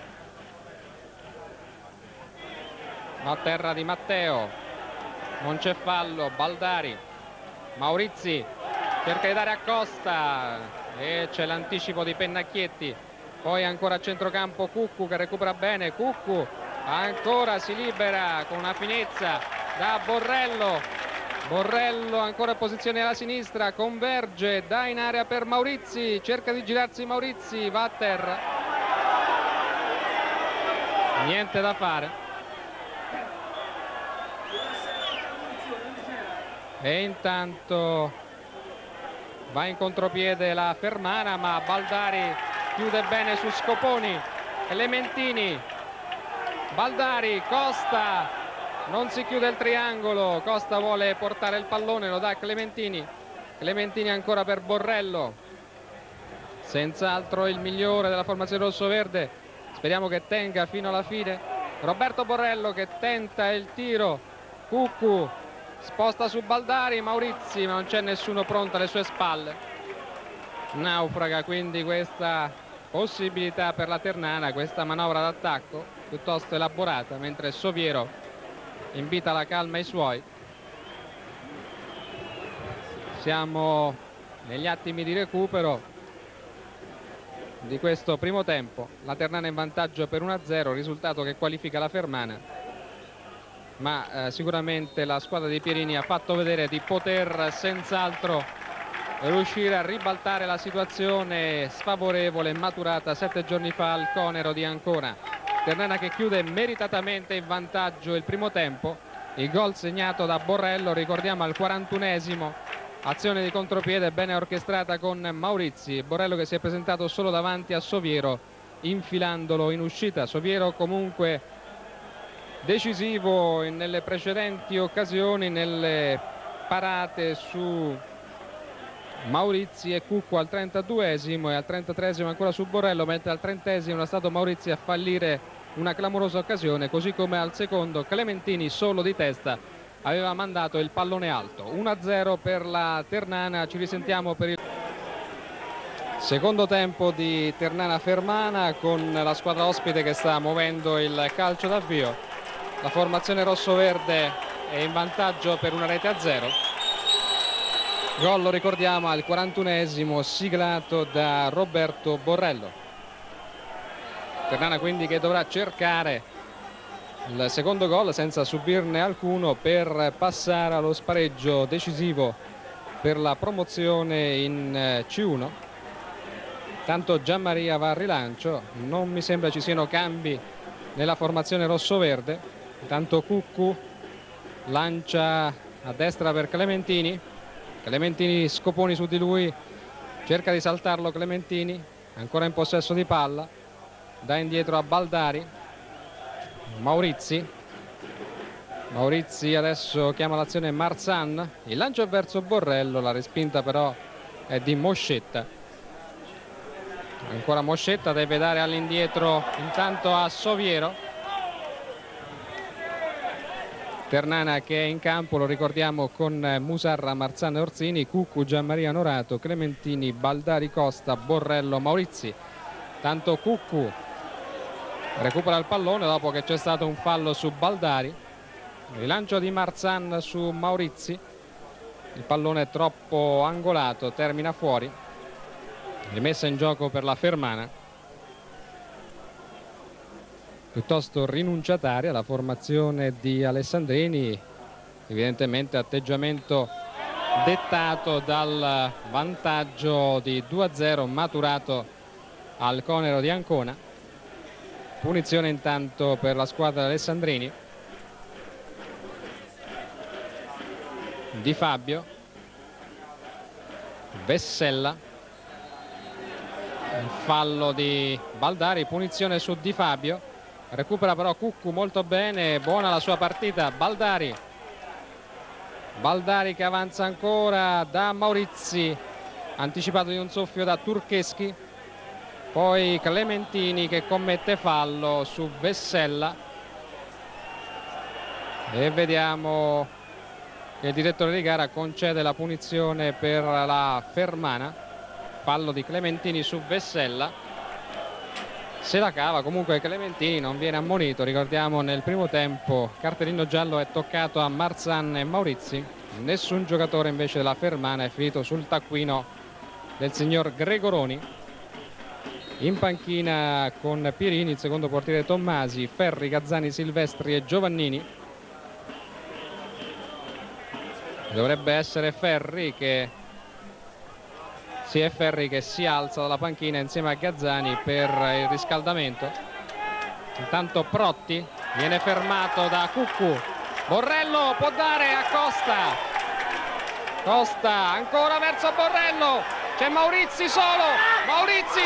A terra Di Matteo. Non c'è fallo. Baldari. Maurizi cerca di dare a Costa e c'è l'anticipo di Pennacchietti. Poi ancora a centrocampo Cuccu che recupera bene. Cuccu ancora si libera con una finezza da Borrello. Borrello ancora in posizione alla sinistra, converge, dà in area per Maurizi, cerca di girarsi Maurizi, va a terra. Niente da fare. E intanto va in contropiede la Fermana, ma Baldari chiude bene su Scoponi. Clementini, Baldari, Costa, non si chiude il triangolo. Costa vuole portare il pallone, lo dà a Clementini. Clementini ancora per Borrello, senz'altro il migliore della formazione rossoverde. Speriamo che tenga fino alla fine. Roberto Borrello che tenta il tiro. Cuccu sposta su Baldari, Maurizi, ma non c'è nessuno pronto alle sue spalle. Naufraga quindi questa possibilità per la Ternana, questa manovra d'attacco piuttosto elaborata, mentre Soviero invita la calma ai suoi. Siamo negli attimi di recupero di questo primo tempo. La Ternana in vantaggio per 1-0, risultato che qualifica la Fermana, ma sicuramente la squadra di Pierini ha fatto vedere di poter senz'altro riuscire a ribaltare la situazione sfavorevole maturata 7 giorni fa al Conero di Ancona. Ternana che chiude meritatamente in vantaggio il primo tempo. Il gol segnato da Borrello, ricordiamo, al 41esimo Azione di contropiede bene orchestrata con Maurizi. Borrello che si è presentato solo davanti a Soviero, infilandolo in uscita. Soviero comunque decisivo nelle precedenti occasioni, nelle parate su Maurizi e Cucco al 32esimo e al 33esimo ancora su Borrello, mentre al 30esimo è stato Maurizi a fallire una clamorosa occasione, così come al secondo Clementini solo di testa aveva mandato il pallone alto. 1-0 per la Ternana. Ci risentiamo per il secondo tempo di Ternana Fermana, con la squadra ospite che sta muovendo il calcio d'avvio. La formazione rossoverde è in vantaggio per 1-0. Gol, lo ricordiamo, al 41esimo, siglato da Roberto Borrello. Ternana quindi che dovrà cercare il secondo gol senza subirne alcuno per passare allo spareggio decisivo per la promozione in C1. Tanto Gianmaria va al rilancio, non mi sembra ci siano cambi nella formazione rossoverde. Intanto Cuccu lancia a destra per Clementini. Clementini scoponi su di lui, cerca di saltarlo Clementini, ancora in possesso di palla, dà indietro a Baldari. Maurizi adesso chiama l'azione Marzan, il lancio è verso Borrello, la respinta però è di Moscetta. Ancora Moscetta, deve dare all'indietro intanto a Soviero. Ternana che è in campo, lo ricordiamo, con Musarra, Marzan e Orsini, Cuccu, Gianmaria Norato, Clementini, Baldari, Costa, Borrello, Maurizi. Tanto Cuccu recupera il pallone dopo che c'è stato un fallo su Baldari. Rilancio di Marzan su Maurizi, il pallone è troppo angolato, termina fuori. Rimessa in gioco per la Fermana, piuttosto rinunciataria la formazione di Alessandrini, evidentemente atteggiamento dettato dal vantaggio di 2-0 maturato al Conero di Ancona. Punizione intanto per la squadra Alessandrini. Di Fabio, Vessella, il fallo di Baldari, punizione su Di Fabio. Recupera però Cuccu molto bene, buona la sua partita. Baldari che avanza ancora da Maurizi, anticipato di un soffio da Turcheschi. Poi Clementini che commette fallo su Vessella e vediamo che il direttore di gara concede la punizione per la Fermana. Fallo di Clementini su Vessella, se la cava comunque Clementini, non viene ammonito. Ricordiamo, nel primo tempo cartellino giallo è toccato a Marzan e Maurizi, nessun giocatore invece della Fermana è finito sul taccuino del signor Gregoroni. In panchina con Pierini il secondo portiere Tommasi, Ferri, Gazzani, Silvestri e Giovannini. Dovrebbe essere Ferri che si alza dalla panchina insieme a Gazzani per il riscaldamento. Intanto Protti viene fermato da Cuccu. Borrello può dare a Costa ancora verso Borrello. C'è Maurizi solo, Maurizi,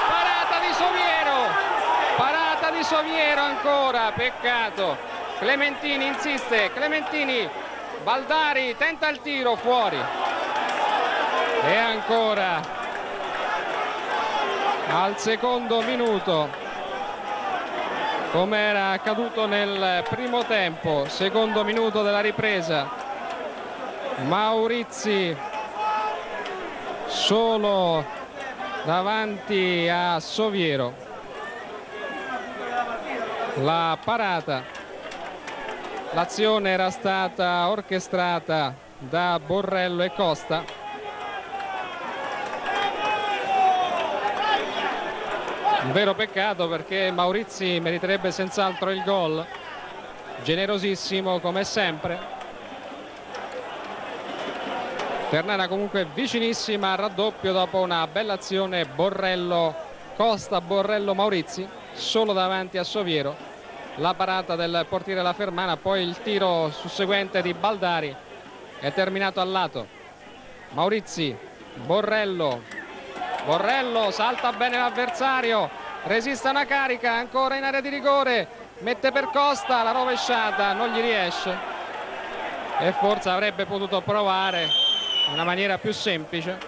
parata di Soviero ancora, peccato. Clementini insiste, Clementini, Baldari tenta il tiro, fuori. E ancora al secondo minuto, come era accaduto nel primo tempo, secondo minuto della ripresa, Maurizi solo davanti a Soviero. La parata, l'azione era stata orchestrata da Borrello e Costa. Un vero peccato, perché Maurizi meriterebbe senz'altro il gol, generosissimo come sempre. Ternana comunque vicinissima al raddoppio dopo una bella azione Borrello-Costa, Borrello-Maurizi, solo davanti a Soviero. La parata del portiere La Fermana, poi il tiro susseguente di Baldari è terminato al lato. Maurizi, Borrello, salta bene l'avversario, resiste una carica, ancora in area di rigore, mette per Costa, la rovesciata non gli riesce e forse avrebbe potuto provare in una maniera più semplice.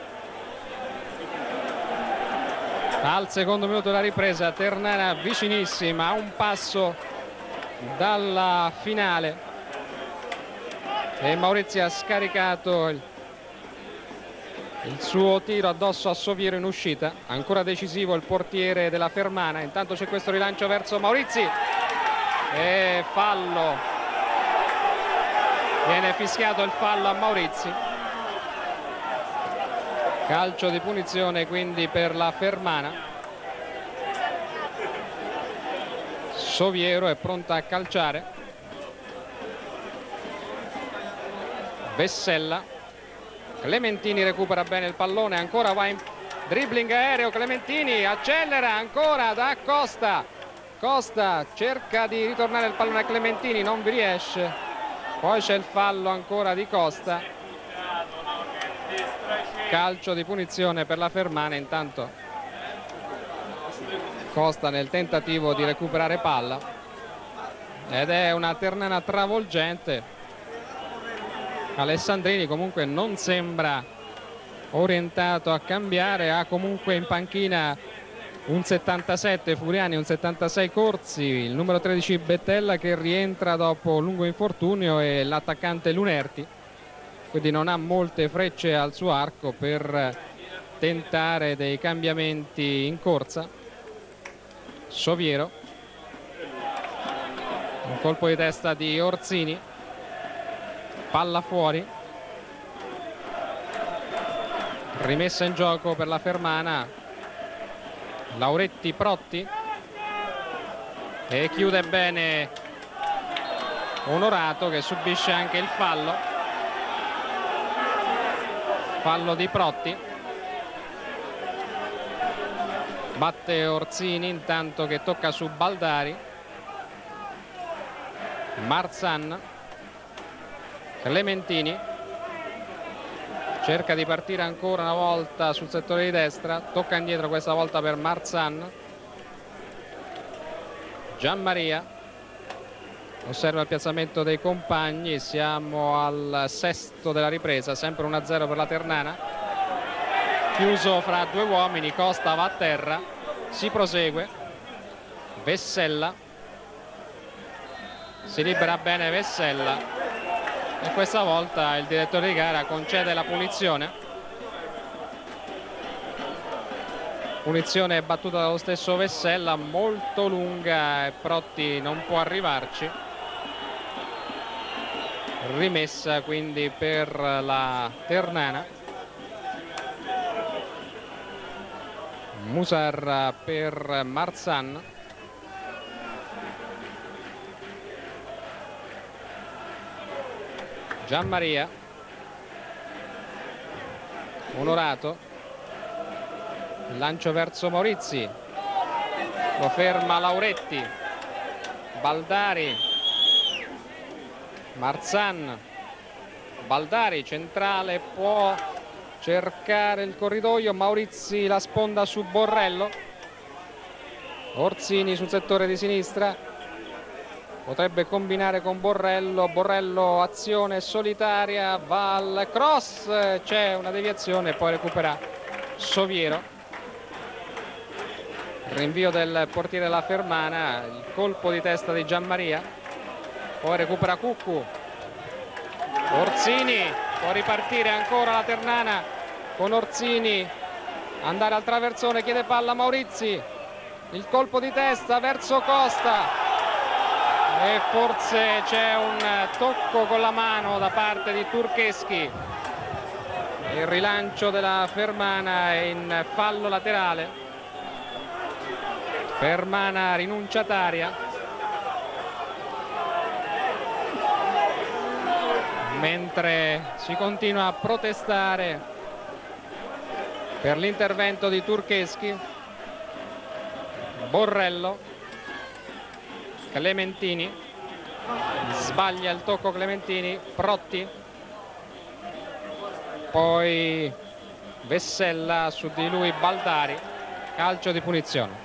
Al secondo minuto della ripresa, Ternana vicinissima, a un passo dalla finale, e Maurizi ha scaricato il suo tiro addosso a Soviero in uscita. Ancora decisivo il portiere della Fermana. Intanto c'è questo rilancio verso Maurizi e fallo, viene fischiato il fallo a Maurizi, calcio di punizione quindi per la Fermana. Soviero è pronta a calciare, Vessella, Clementini recupera bene il pallone, ancora va in dribbling aereo, Clementini accelera ancora da Costa, Costa cerca di ritornare il pallone a Clementini, non vi riesce, poi c'è il fallo ancora di Costa, calcio di punizione per la Fermana. Intanto Costa nel tentativo di recuperare palla, ed è una Ternana travolgente. Alessandrini comunque non sembra orientato a cambiare, ha comunque in panchina un 77 Furiani, un 76 Corsi, il numero 13 Bettella che rientra dopo lungo infortunio e l'attaccante Lunerti, quindi non ha molte frecce al suo arco per tentare dei cambiamenti in corsa. Soviero, un colpo di testa di Orsini, palla fuori, rimessa in gioco per la Fermana, Lauretti Protti, e chiude bene Onorato che subisce anche il fallo di Protti. Batte Orsini intanto che tocca su Baldari, Marzan, Clementini cerca di partire ancora una volta sul settore di destra, tocca indietro questa volta per Marzan. Gianmaria osserva il piazzamento dei compagni, siamo al sesto della ripresa, sempre 1-0 per la Ternana, chiuso fra due uomini, Costa va a terra, si prosegue, Vessella, si libera bene Vessella e questa volta il direttore di gara concede la punizione. Punizione battuta dallo stesso Vessella, molto lunga e Protti non può arrivarci. Rimessa quindi per la Ternana. Musar per Marzan. Gianmaria, Onorato, lancio verso Maurizi, lo ferma Lauretti, Baldari, Marzan, Baldari centrale, può cercare il corridoio, Maurizi la sponda su Borrello, Orsini sul settore di sinistra, potrebbe combinare con Borrello, Borrello azione solitaria, va al cross, c'è una deviazione e poi recupera Soviero. Rinvio del portiere della Fermana, il colpo di testa di Gianmaria, poi recupera Cuccu, Orsini, può ripartire ancora la Ternana con Orsini, andare al traversone, chiede palla Maurizi, il colpo di testa verso Costa e forse c'è un tocco con la mano da parte di Turcheschi. Il rilancio della Fermana è in fallo laterale, Fermana rinunciataria, mentre si continua a protestare per l'intervento di Turcheschi. Borrello, Clementini, sbaglia il tocco Clementini, Protti, poi Vessella, su di lui Baldari, calcio di punizione.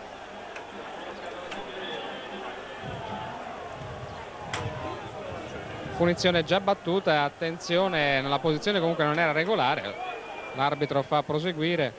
Punizione già battuta, attenzione, la posizione comunque non era regolare, l'arbitro fa proseguire.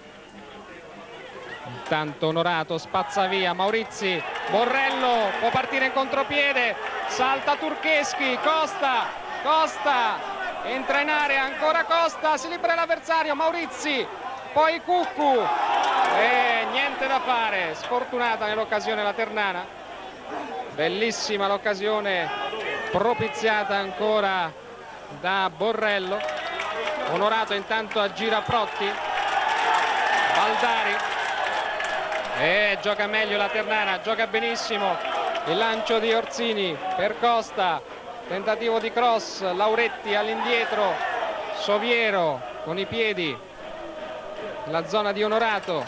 Intanto Onorato spazza via Maurizi, Borrello può partire in contropiede, salta Turcheschi, Costa entra in area, ancora Costa, si libera l'avversario, Maurizi, poi Cuccu e niente da fare, sfortunata nell'occasione la Ternana. Bellissima l'occasione propiziata ancora da Borrello. Onorato intanto aggira Protti, Baldari e gioca meglio la Ternana, gioca benissimo. Il lancio di Orsini per Costa, tentativo di cross, Lauretti all'indietro, Soviero con i piedi nella zona di Onorato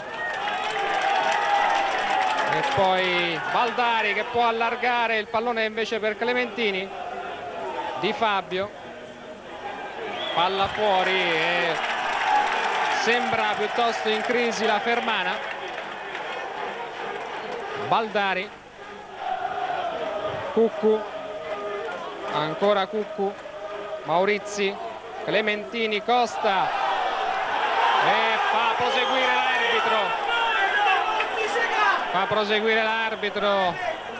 e poi Baldari che può allargare, il pallone invece per Clementini, Di Fabio, palla fuori e sembra piuttosto in crisi la Fermana. Baldari, Cuccu, ancora Cuccu, Maurizi, Clementini, Costa e fa proseguire l'arbitro.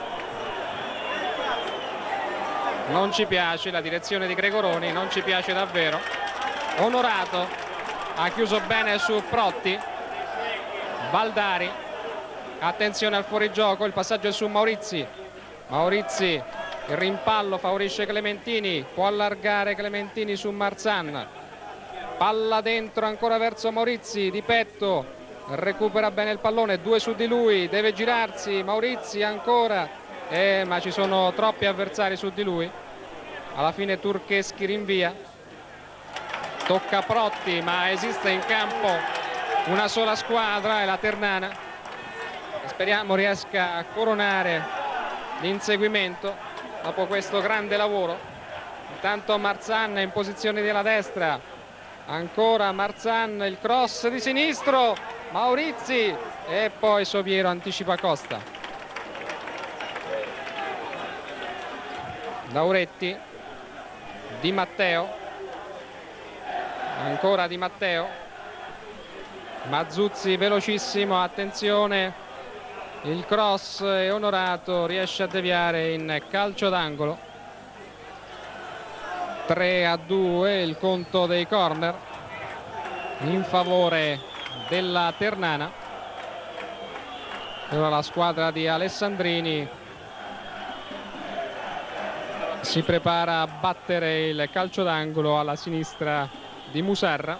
Non ci piace la direzione di Gregoroni, non ci piace davvero. Onorato ha chiuso bene su Protti, Baldari, attenzione al fuorigioco, il passaggio è su Maurizi, il rimpallo favorisce Clementini, può allargare Clementini su Marzan, palla dentro ancora verso Maurizi, di petto, recupera bene il pallone, 2 su di lui, deve girarsi, Maurizi ancora, ma ci sono troppi avversari su di lui, alla fine Turcheschi rinvia, tocca Protti, ma esiste in campo una sola squadra, è la Ternana, speriamo riesca a coronare l'inseguimento dopo questo grande lavoro. Intanto Marzan in posizione della destra, ancora Marzan, il cross di sinistro, Maurizi e poi Soviero anticipa Costa. Lauretti, Di Matteo, ancora Di Matteo, Mazzuzzi velocissimo, attenzione, il cross e Onorato riesce a deviare in calcio d'angolo. 3-2 il conto dei corner in favore della Ternana. Ora la squadra di Alessandrini si prepara a battere il calcio d'angolo alla sinistra di Musarra.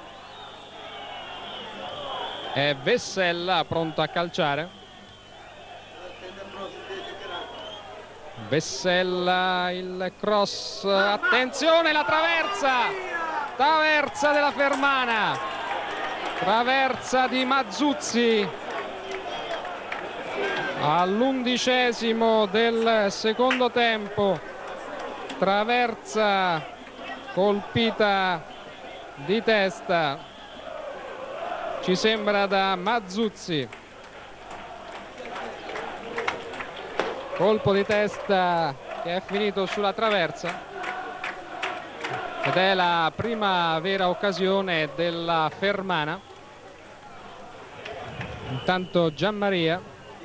È Vessella pronto a calciare. Vessella, il cross, attenzione la traversa della Fermana, traversa di Mazzuzzi all'11° del secondo tempo, traversa colpita di testa, ci sembra da Mazzuzzi. Colpo di testa che è finito sulla traversa ed è la prima vera occasione della Fermana. Intanto Gianmaria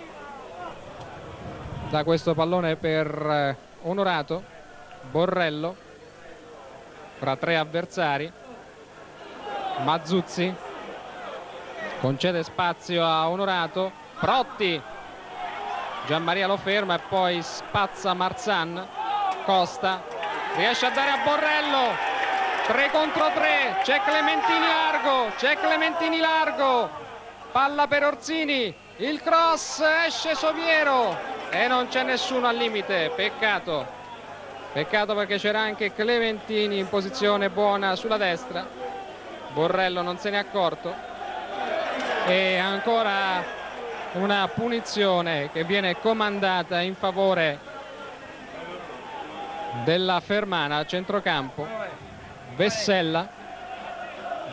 dà questo pallone per Onorato, Borrello fra 3 avversari, Mazzuzzi concede spazio a Onorato, Protti, Gianmaria lo ferma e poi spazza Marzan, Costa riesce a dare a Borrello, 3 contro 3, c'è Clementini largo, palla per Orsini, il cross, esce Soviero e non c'è nessuno al limite, peccato perché c'era anche Clementini in posizione buona sulla destra, Borrello non se n'è accorto e ancora una punizione che viene comandata in favore della Fermana a centrocampo. Vessella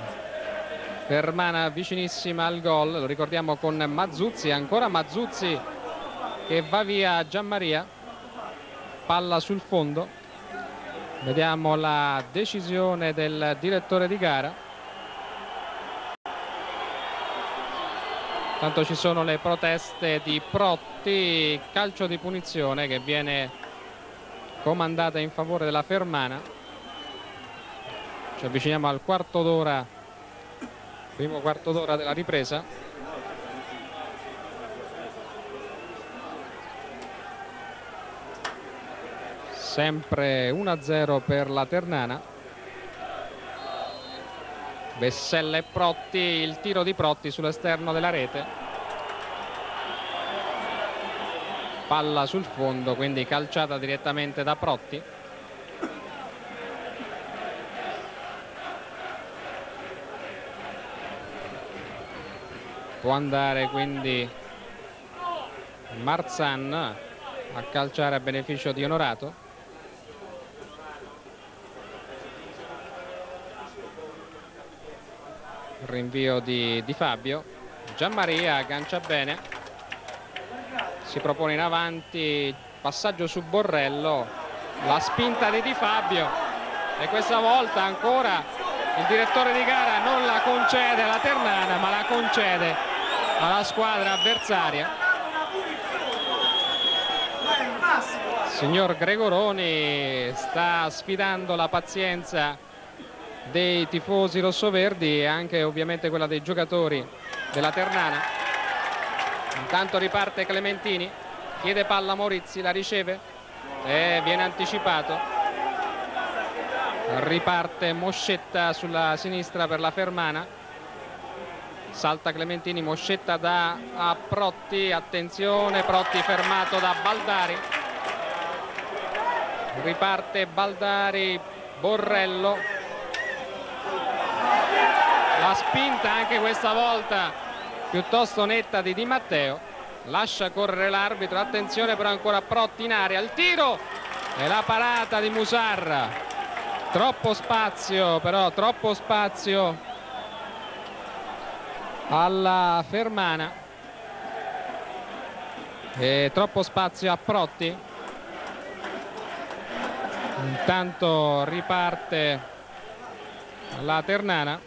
Fermana vicinissima al gol, lo ricordiamo con Mazzuzzi, ancora Mazzuzzi che va via Gianmaria, palla sul fondo, vediamo la decisione del direttore di gara. Tanto ci sono le proteste di Protti, calcio di punizione che viene comandata in favore della Fermana. Ci avviciniamo al quarto d'ora, primo quarto d'ora della ripresa. Sempre 1-0 per la Ternana. Vessella e Protti, il tiro di Protti sull'esterno della rete. Palla sul fondo, quindi calciata direttamente da Protti. Può andare quindi Marzan a calciare a beneficio di Onorato. Rinvio di Fabio. Gianmaria aggancia bene, si propone in avanti, passaggio su Borrello, la spinta di Di Fabio e questa volta ancora il direttore di gara non la concede alla Ternana ma la concede alla squadra avversaria. Signor Gregoroni sta sfidando la pazienza dei tifosi rossoverdi e anche ovviamente quella dei giocatori della Ternana. Intanto riparte Clementini, chiede palla a Maurizzi, la riceve e viene anticipato. Riparte Moscetta sulla sinistra per la Fermana, salta Clementini, Moscetta dà a Protti, attenzione, Protti fermato da Baldari, riparte Baldari, Borrello, la spinta anche questa volta piuttosto netta di Di Matteo, lascia correre l'arbitro, attenzione però ancora Protti in area, il tiro e la parata di Musarra. Troppo spazio però, troppo spazio alla Fermana e troppo spazio a Protti. Intanto riparte la Ternana.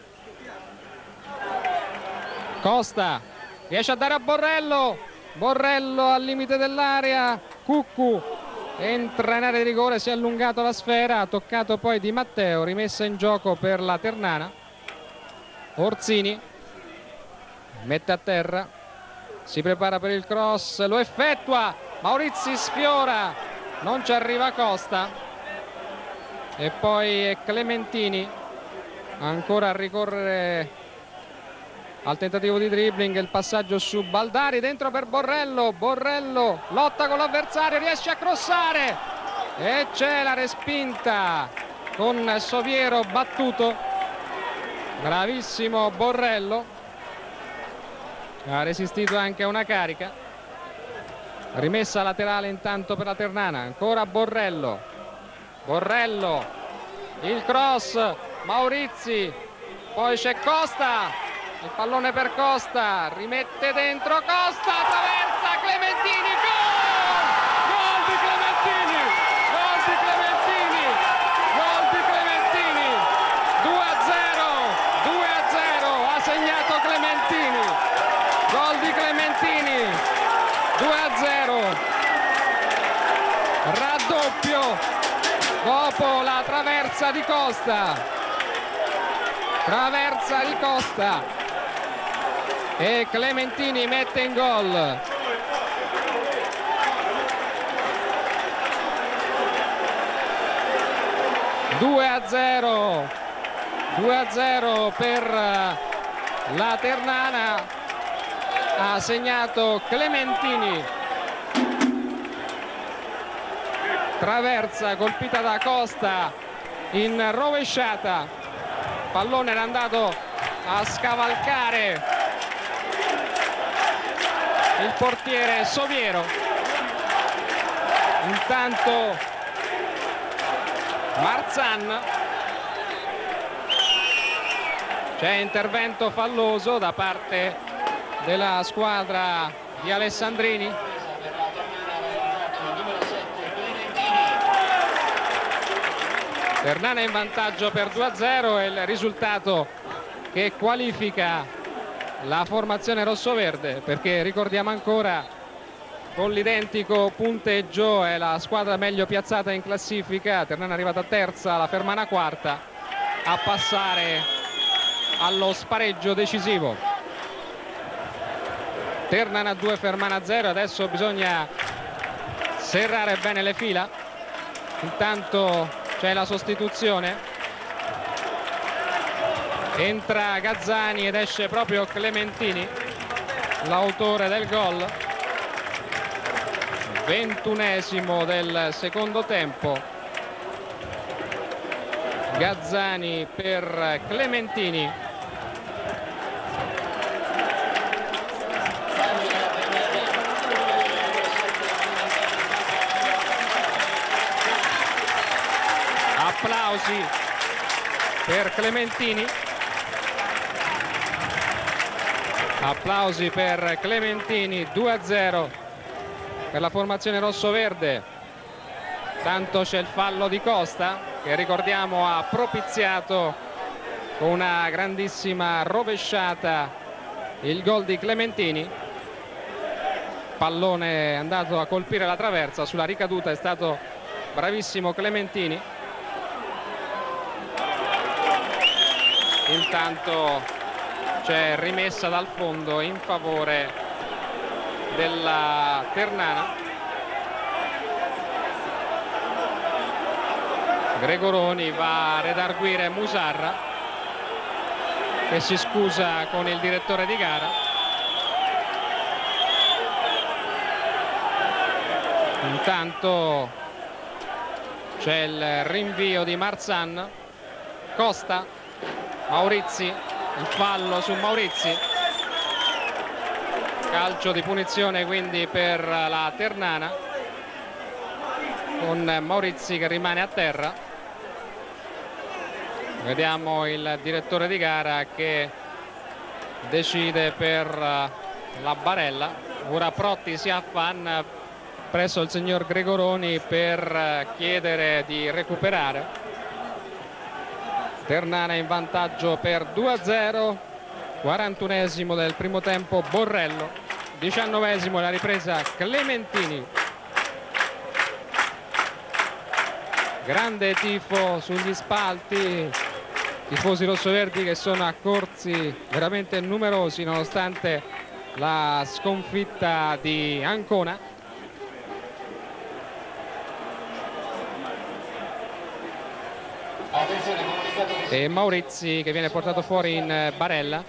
Costa riesce a dare a Borrello, Borrello al limite dell'area, Cuccu entra in area di rigore, si è allungato la sfera, ha toccato poi Di Matteo, rimessa in gioco per la Ternana. Orsini mette a terra, si prepara per il cross, lo effettua, Maurizzi sfiora, non ci arriva Costa e poi è Clementini ancora a ricorrere al tentativo di dribbling, il passaggio su Baldari, dentro per Borrello, Borrello lotta con l'avversario, riesce a crossare e c'è la respinta con Soviero battuto, bravissimo Borrello, ha resistito anche a una carica. Rimessa laterale intanto per la Ternana, ancora Borrello, Borrello, il cross, Maurizzi, poi c'è Costa, il pallone per Costa, rimette dentro Costa, attraversa Clementini, gol! Gol di Clementini! Gol di Clementini! Gol di Clementini! 2-0! 2-0! Ha segnato Clementini! Gol di Clementini! 2-0! Raddoppio dopo la traversa di Costa! Traversa di Costa! E Clementini mette in gol. Due a 0 per la Ternana, ha segnato Clementini, traversa colpita da Costa in rovesciata, pallone era andato a scavalcare il portiere Soviero. Intanto Marzan C'è intervento falloso da parte della squadra di Alessandrini. Ternana in vantaggio per 2-0 e il risultato che qualifica la formazione rossoverde, perché ricordiamo ancora, con l'identico punteggio è la squadra meglio piazzata in classifica. Ternana è arrivata terza, la Fermana quarta, a passare allo spareggio decisivo. Ternana 2, Fermana 0. Adesso bisogna serrare bene le fila. Intanto c'è la sostituzione, entra Gazzani ed esce proprio Clementini, l'autore del gol. 21esimo del secondo tempo. Gazzani per Clementini. Applausi per Clementini. Applausi per Clementini. 2-0 per la formazione rossoverde. Tanto c'è il fallo di Costa, che ricordiamo ha propiziato con una grandissima rovesciata il gol di Clementini. Pallone è andato a colpire la traversa, sulla ricaduta è stato bravissimo Clementini. Intanto c'è rimessa dal fondo in favore della Ternana. Gregoroni va a redarguire Musarra, che si scusa con il direttore di gara. Intanto c'è il rinvio di Marzan. Costa, Maurizi, il fallo su Maurizi, calcio di punizione quindi per la Ternana, con Maurizi che rimane a terra. Vediamo il direttore di gara che decide per la barella. Ora Protti si affanna presso il signor Gregoroni per chiedere di recuperare. Ternana in vantaggio per 2-0. 41esimo del primo tempo Borrello, 19esimo la ripresa Clementini. Grande tifo sugli spalti, tifosi rossoverdi che sono accorsi veramente numerosi nonostante la sconfitta di Ancona. E Maurizi che viene portato fuori in barella.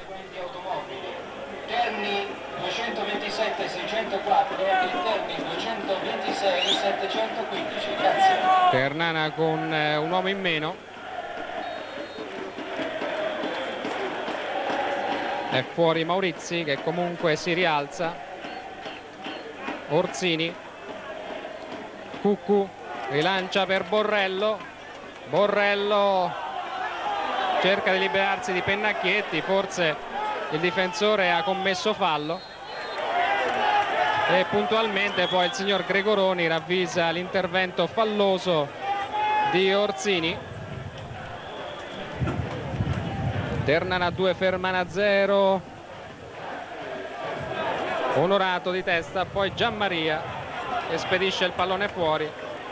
Terni 227 604 e Terni 226 715. Grazie. Ternana con un uomo in meno. È fuori Maurizi che comunque si rialza. Orsini. Cuccu rilancia per Borrello. Borrello cerca di liberarsi di Pennacchietti, forse il difensore ha commesso fallo e puntualmente poi il signor Gregoroni ravvisa l'intervento falloso di Orsini. Ternana 2, Fermana 0. Onorato di testa, poi Gianmaria che spedisce il pallone fuori.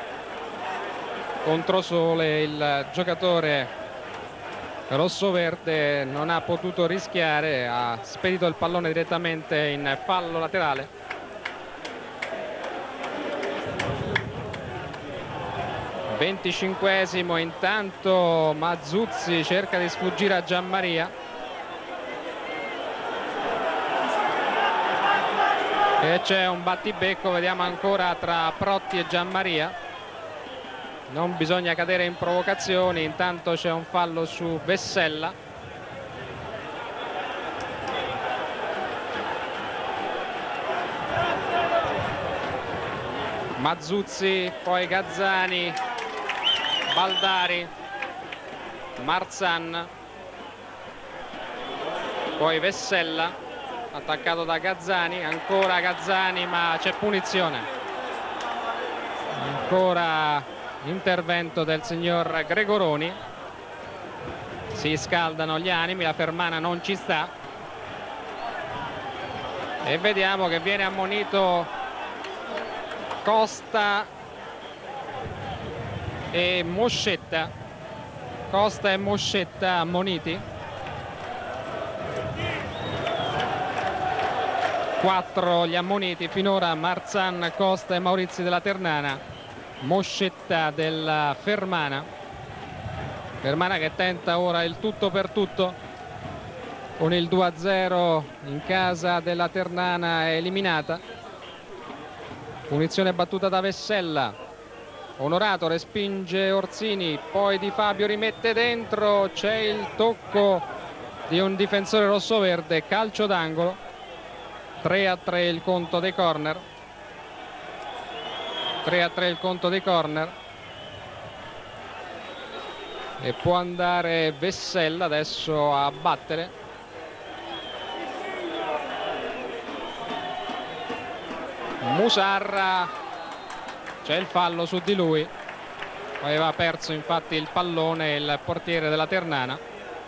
Controsole, il giocatore rossoverde non ha potuto rischiare, ha spedito il pallone direttamente in fallo laterale. Venticinquesimo, intanto Mazzuzzi cerca di sfuggire a Gianmaria e c'è un battibecco, vediamo ancora, tra Protti e Gianmaria. Non bisogna cadere in provocazioni. Intanto c'è un fallo su Vessella. Mazzuzzi, poi Gazzani, Baldari, Marzan. poi Vessella attaccato da Gazzani, ancora Gazzani, ma c'è punizione, ancora intervento del signor Gregoroni. Si scaldano gli animi, la Fermana non ci sta e vediamo che viene ammonito Costa e Moscetta. Costa e Moscetta ammoniti. 4 gli ammoniti finora: Marzan, Costa e Maurizi della Ternana, Moscetta della Fermana. Fermana che tenta ora il tutto per tutto con il 2-0 in casa della Ternana, è eliminata. Punizione battuta da Vessella. Onorato respinge Orsini, poi Di Fabio rimette dentro, c'è il tocco di un difensore rossoverde, calcio d'angolo. 3-3 il conto dei corner. 3-3 il conto dei corner. E può andare Vessella adesso a battere. Musarra, c'è il fallo su di lui, aveva perso infatti il pallone il portiere della Ternana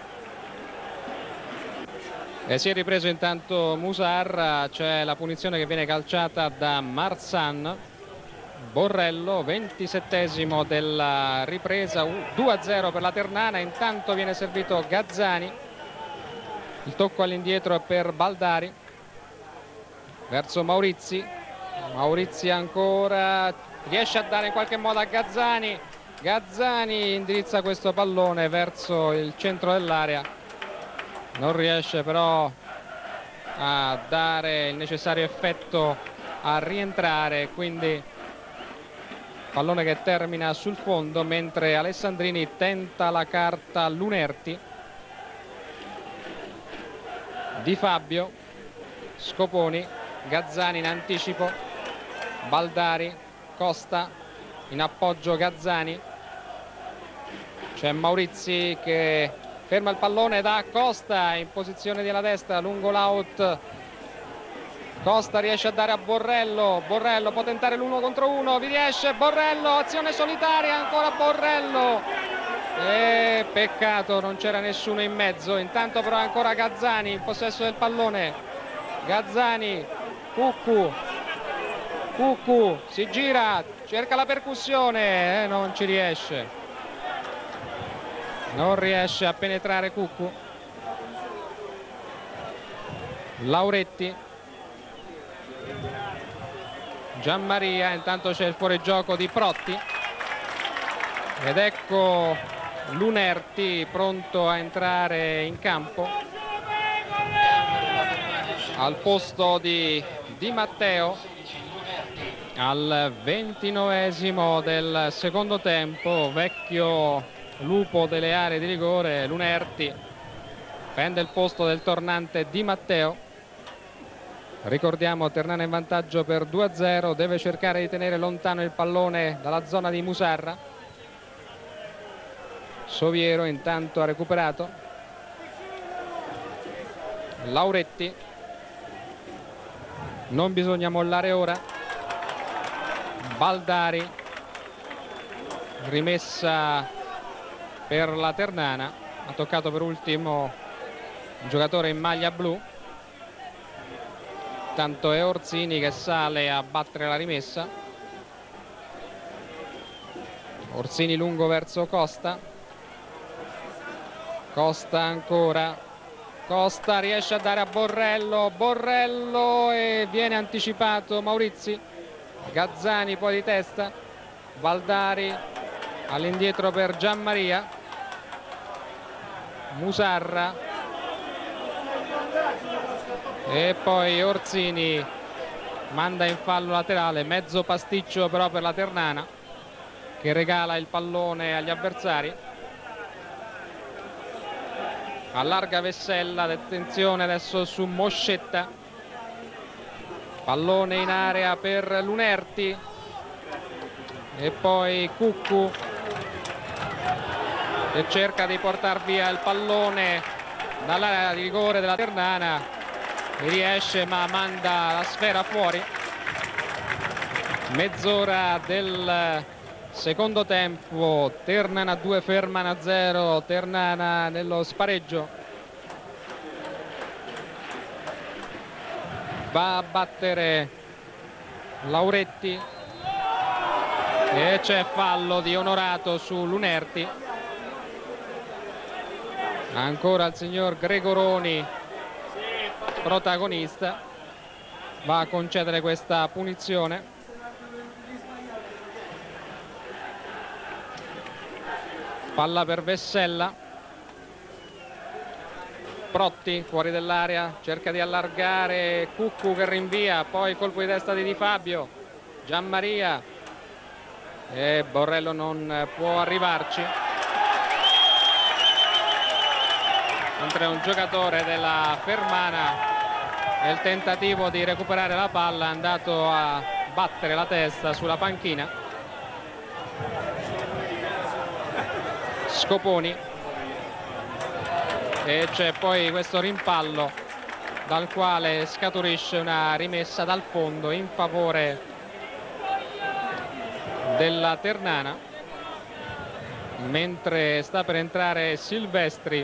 e si è ripreso intanto Musarra. C'è la punizione che viene calciata da Marzan. Borrello, 27esimo della ripresa, 2-0 per la Ternana. Intanto viene servito Gazzani, il tocco all'indietro per Baldari verso Maurizi. Maurizi ancora, riesce a dare in qualche modo a Gazzani. Gazzani indirizza questo pallone verso il centro dell'area, non riesce però a dare il necessario effetto a rientrare, quindi pallone che termina sul fondo, mentre Alessandrini tenta la carta Lunerti. Di Fabio, Scoponi, Gazzani in anticipo, Baldari, Costa in appoggio Gazzani, c'è Maurizi che ferma il pallone da Costa in posizione della destra lungo l'out. Costa riesce a dare a Borrello, Borrello può tentare l'1 contro 1, vi riesce Borrello, azione solitaria, ancora Borrello e peccato non c'era nessuno in mezzo. Intanto però ancora Gazzani in possesso del pallone. Gazzani, Cuccu si gira, cerca la percussione, non ci riesce, non riesce a penetrare Cuccu. Lauretti, Gianmaria, intanto c'è il fuorigioco di Protti ed ecco Lunerti pronto a entrare in campo al posto di Di Matteo al 29esimo del secondo tempo. Vecchio lupo delle aree di rigore, Lunerti prende il posto del tornante Di Matteo. Ricordiamo Ternana in vantaggio per 2-0, deve cercare di tenere lontano il pallone dalla zona di Musarra. Soviero intanto ha recuperato. Lauretti, non bisogna mollare ora. Baldari, rimessa per la Ternana, ha toccato per ultimo un giocatore in maglia blu. Tanto è Orsini che sale a battere la rimessa. Orsini lungo verso Costa. Costa ancora. Costa riesce a dare a Borrello. Borrello e viene anticipato Maurizi. Gazzani poi di testa. Baldari all'indietro per Gianmaria. Musarra. E poi Orsini manda in fallo laterale, mezzo pasticcio però per la Ternana che regala il pallone agli avversari. Allarga Vessella, attenzione adesso su Moscetta, pallone in area per Lunerti e poi Cuccu che cerca di portar via il pallone dall'area di rigore della Ternana, riesce ma manda la sfera fuori. Mezz'ora del secondo tempo, Ternana 2, Fermana 0, Ternana nello spareggio. Va a battere Lauretti e c'è fallo di Onorato su Lunerti. Ancora il signor Gregoroni protagonista, va a concedere questa punizione. Palla per Vessella, Protti fuori dell'area, cerca di allargare, Cuccu che rinvia, poi colpo di testa di Di Fabio, Gianmaria e Borrello non può arrivarci. Mentre un giocatore della Fermana nel tentativo di recuperare la palla è andato a battere la testa sulla panchina. Scoponi, e c'è poi questo rimpallo dal quale scaturisce una rimessa dal fondo in favore della Ternana, mentre sta per entrare Silvestri.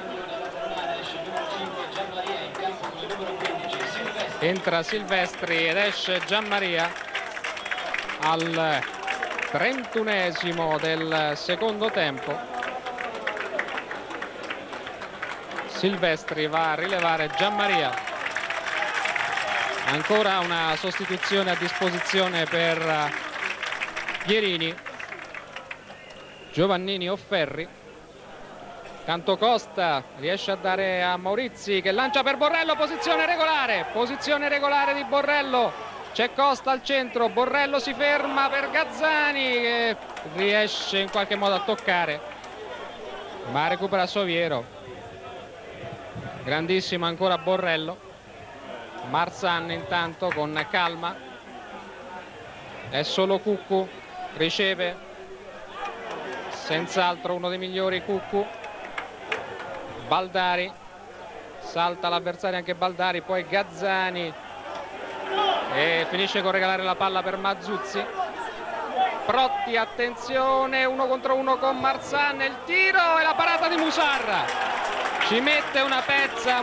Entra Silvestri ed esce Gianmaria al 31esimo del secondo tempo. Silvestri va a rilevare Gianmaria. Ancora una sostituzione a disposizione per Pierini, Giovannini o Ferri. Tanto Costa riesce a dare a Maurizi che lancia per Borrello, posizione regolare di Borrello. C'è Costa al centro, Borrello si ferma per Gazzani che riesce in qualche modo a toccare, ma recupera Soviero. Grandissimo ancora Borrello. Marzan intanto con calma, è solo Cuccu, riceve senz'altro uno dei migliori Cuccu. Baldari, salta l'avversario anche Baldari, poi Gazzani e finisce con regalare la palla per Mazzuzzi. Protti, attenzione, 1 contro 1 con Marzan, il tiro e la parata di Musarra. Ci mette una pezza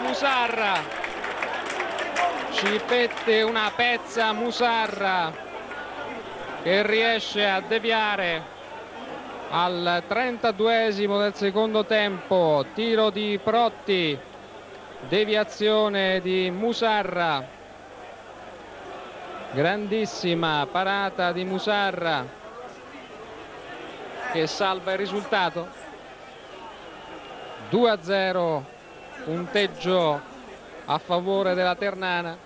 Musarra, che riesce a deviare al 32esimo del secondo tempo. Tiro di Protti, deviazione di Musarra, grandissima parata di Musarra che salva il risultato. 2-0, punteggio a favore della Ternana,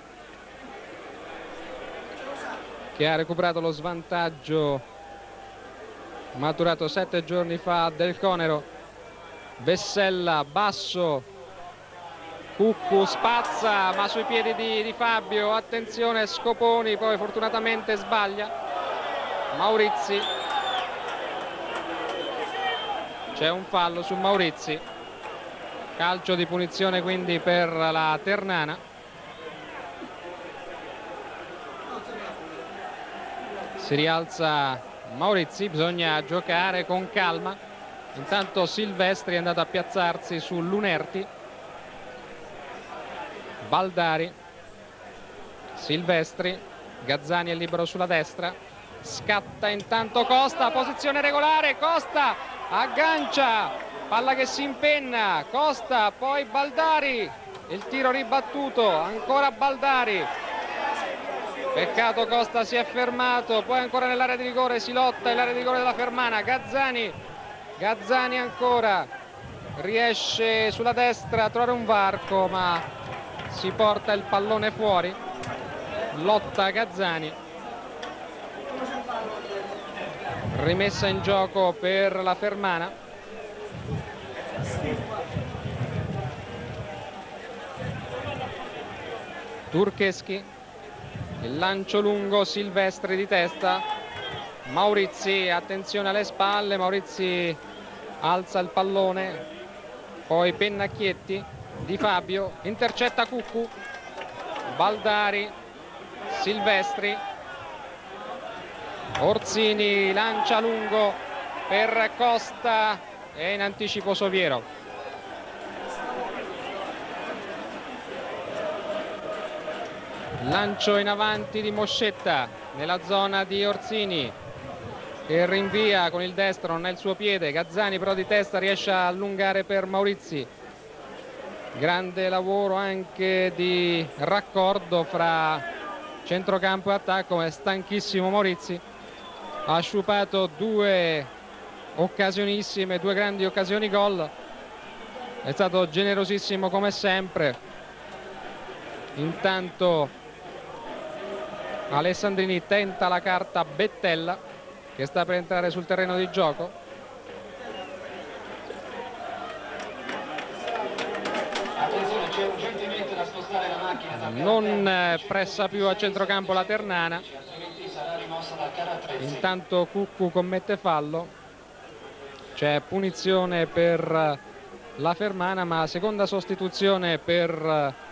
che ha recuperato lo svantaggio maturato 7 giorni fa del Conero. Vessella, basso, Cuccu spazza ma sui piedi di Fabio, attenzione Scoponi, poi fortunatamente sbaglia. Maurizi, c'è un fallo su Maurizi, calcio di punizione quindi per la Ternana. Si rialza Maurizi, bisogna giocare con calma. Intanto Silvestri è andato a piazzarsi su Lunerti. Baldari, Silvestri, Gazzani è libero sulla destra, scatta intanto Costa, posizione regolare, Costa aggancia, palla che si impenna, Costa, poi Baldari, il tiro ribattuto, ancora Baldari, peccato Costa si è fermato, poi ancora nell'area di rigore si lotta, nell'area di rigore della Fermana, Gazzani ancora, riesce sulla destra a trovare un varco ma si porta il pallone fuori, lotta Gazzani, rimessa in gioco per la Fermana. Turcheschi, il lancio lungo, Silvestri di testa, Maurizi, attenzione alle spalle, Maurizi alza il pallone, poi Pennacchietti, Di Fabio, intercetta Cuccu, Baldari, Silvestri, Orsini lancia lungo per Costa e in anticipo Soviero. Lancio in avanti di Moscetta nella zona di Orsini che rinvia con il destro, non è il suo piede. Gazzani però di testa riesce a allungare per Maurizi. Grande lavoro anche di raccordo fra centrocampo e attacco, è stanchissimo Maurizi, ha sciupato due occasionissime, due grandi occasioni gol, è stato generosissimo come sempre. Intanto Alessandrini tenta la carta Bettella che sta per entrare sul terreno di gioco. Attenzione, c'è urgentemente da spostare la macchina. Non pressa più a centrocampo la Ternana. Altrimenti sarà rimossa dal carro attrezzi. Intanto Cuccu commette fallo, c'è punizione per la Fermana, ma seconda sostituzione per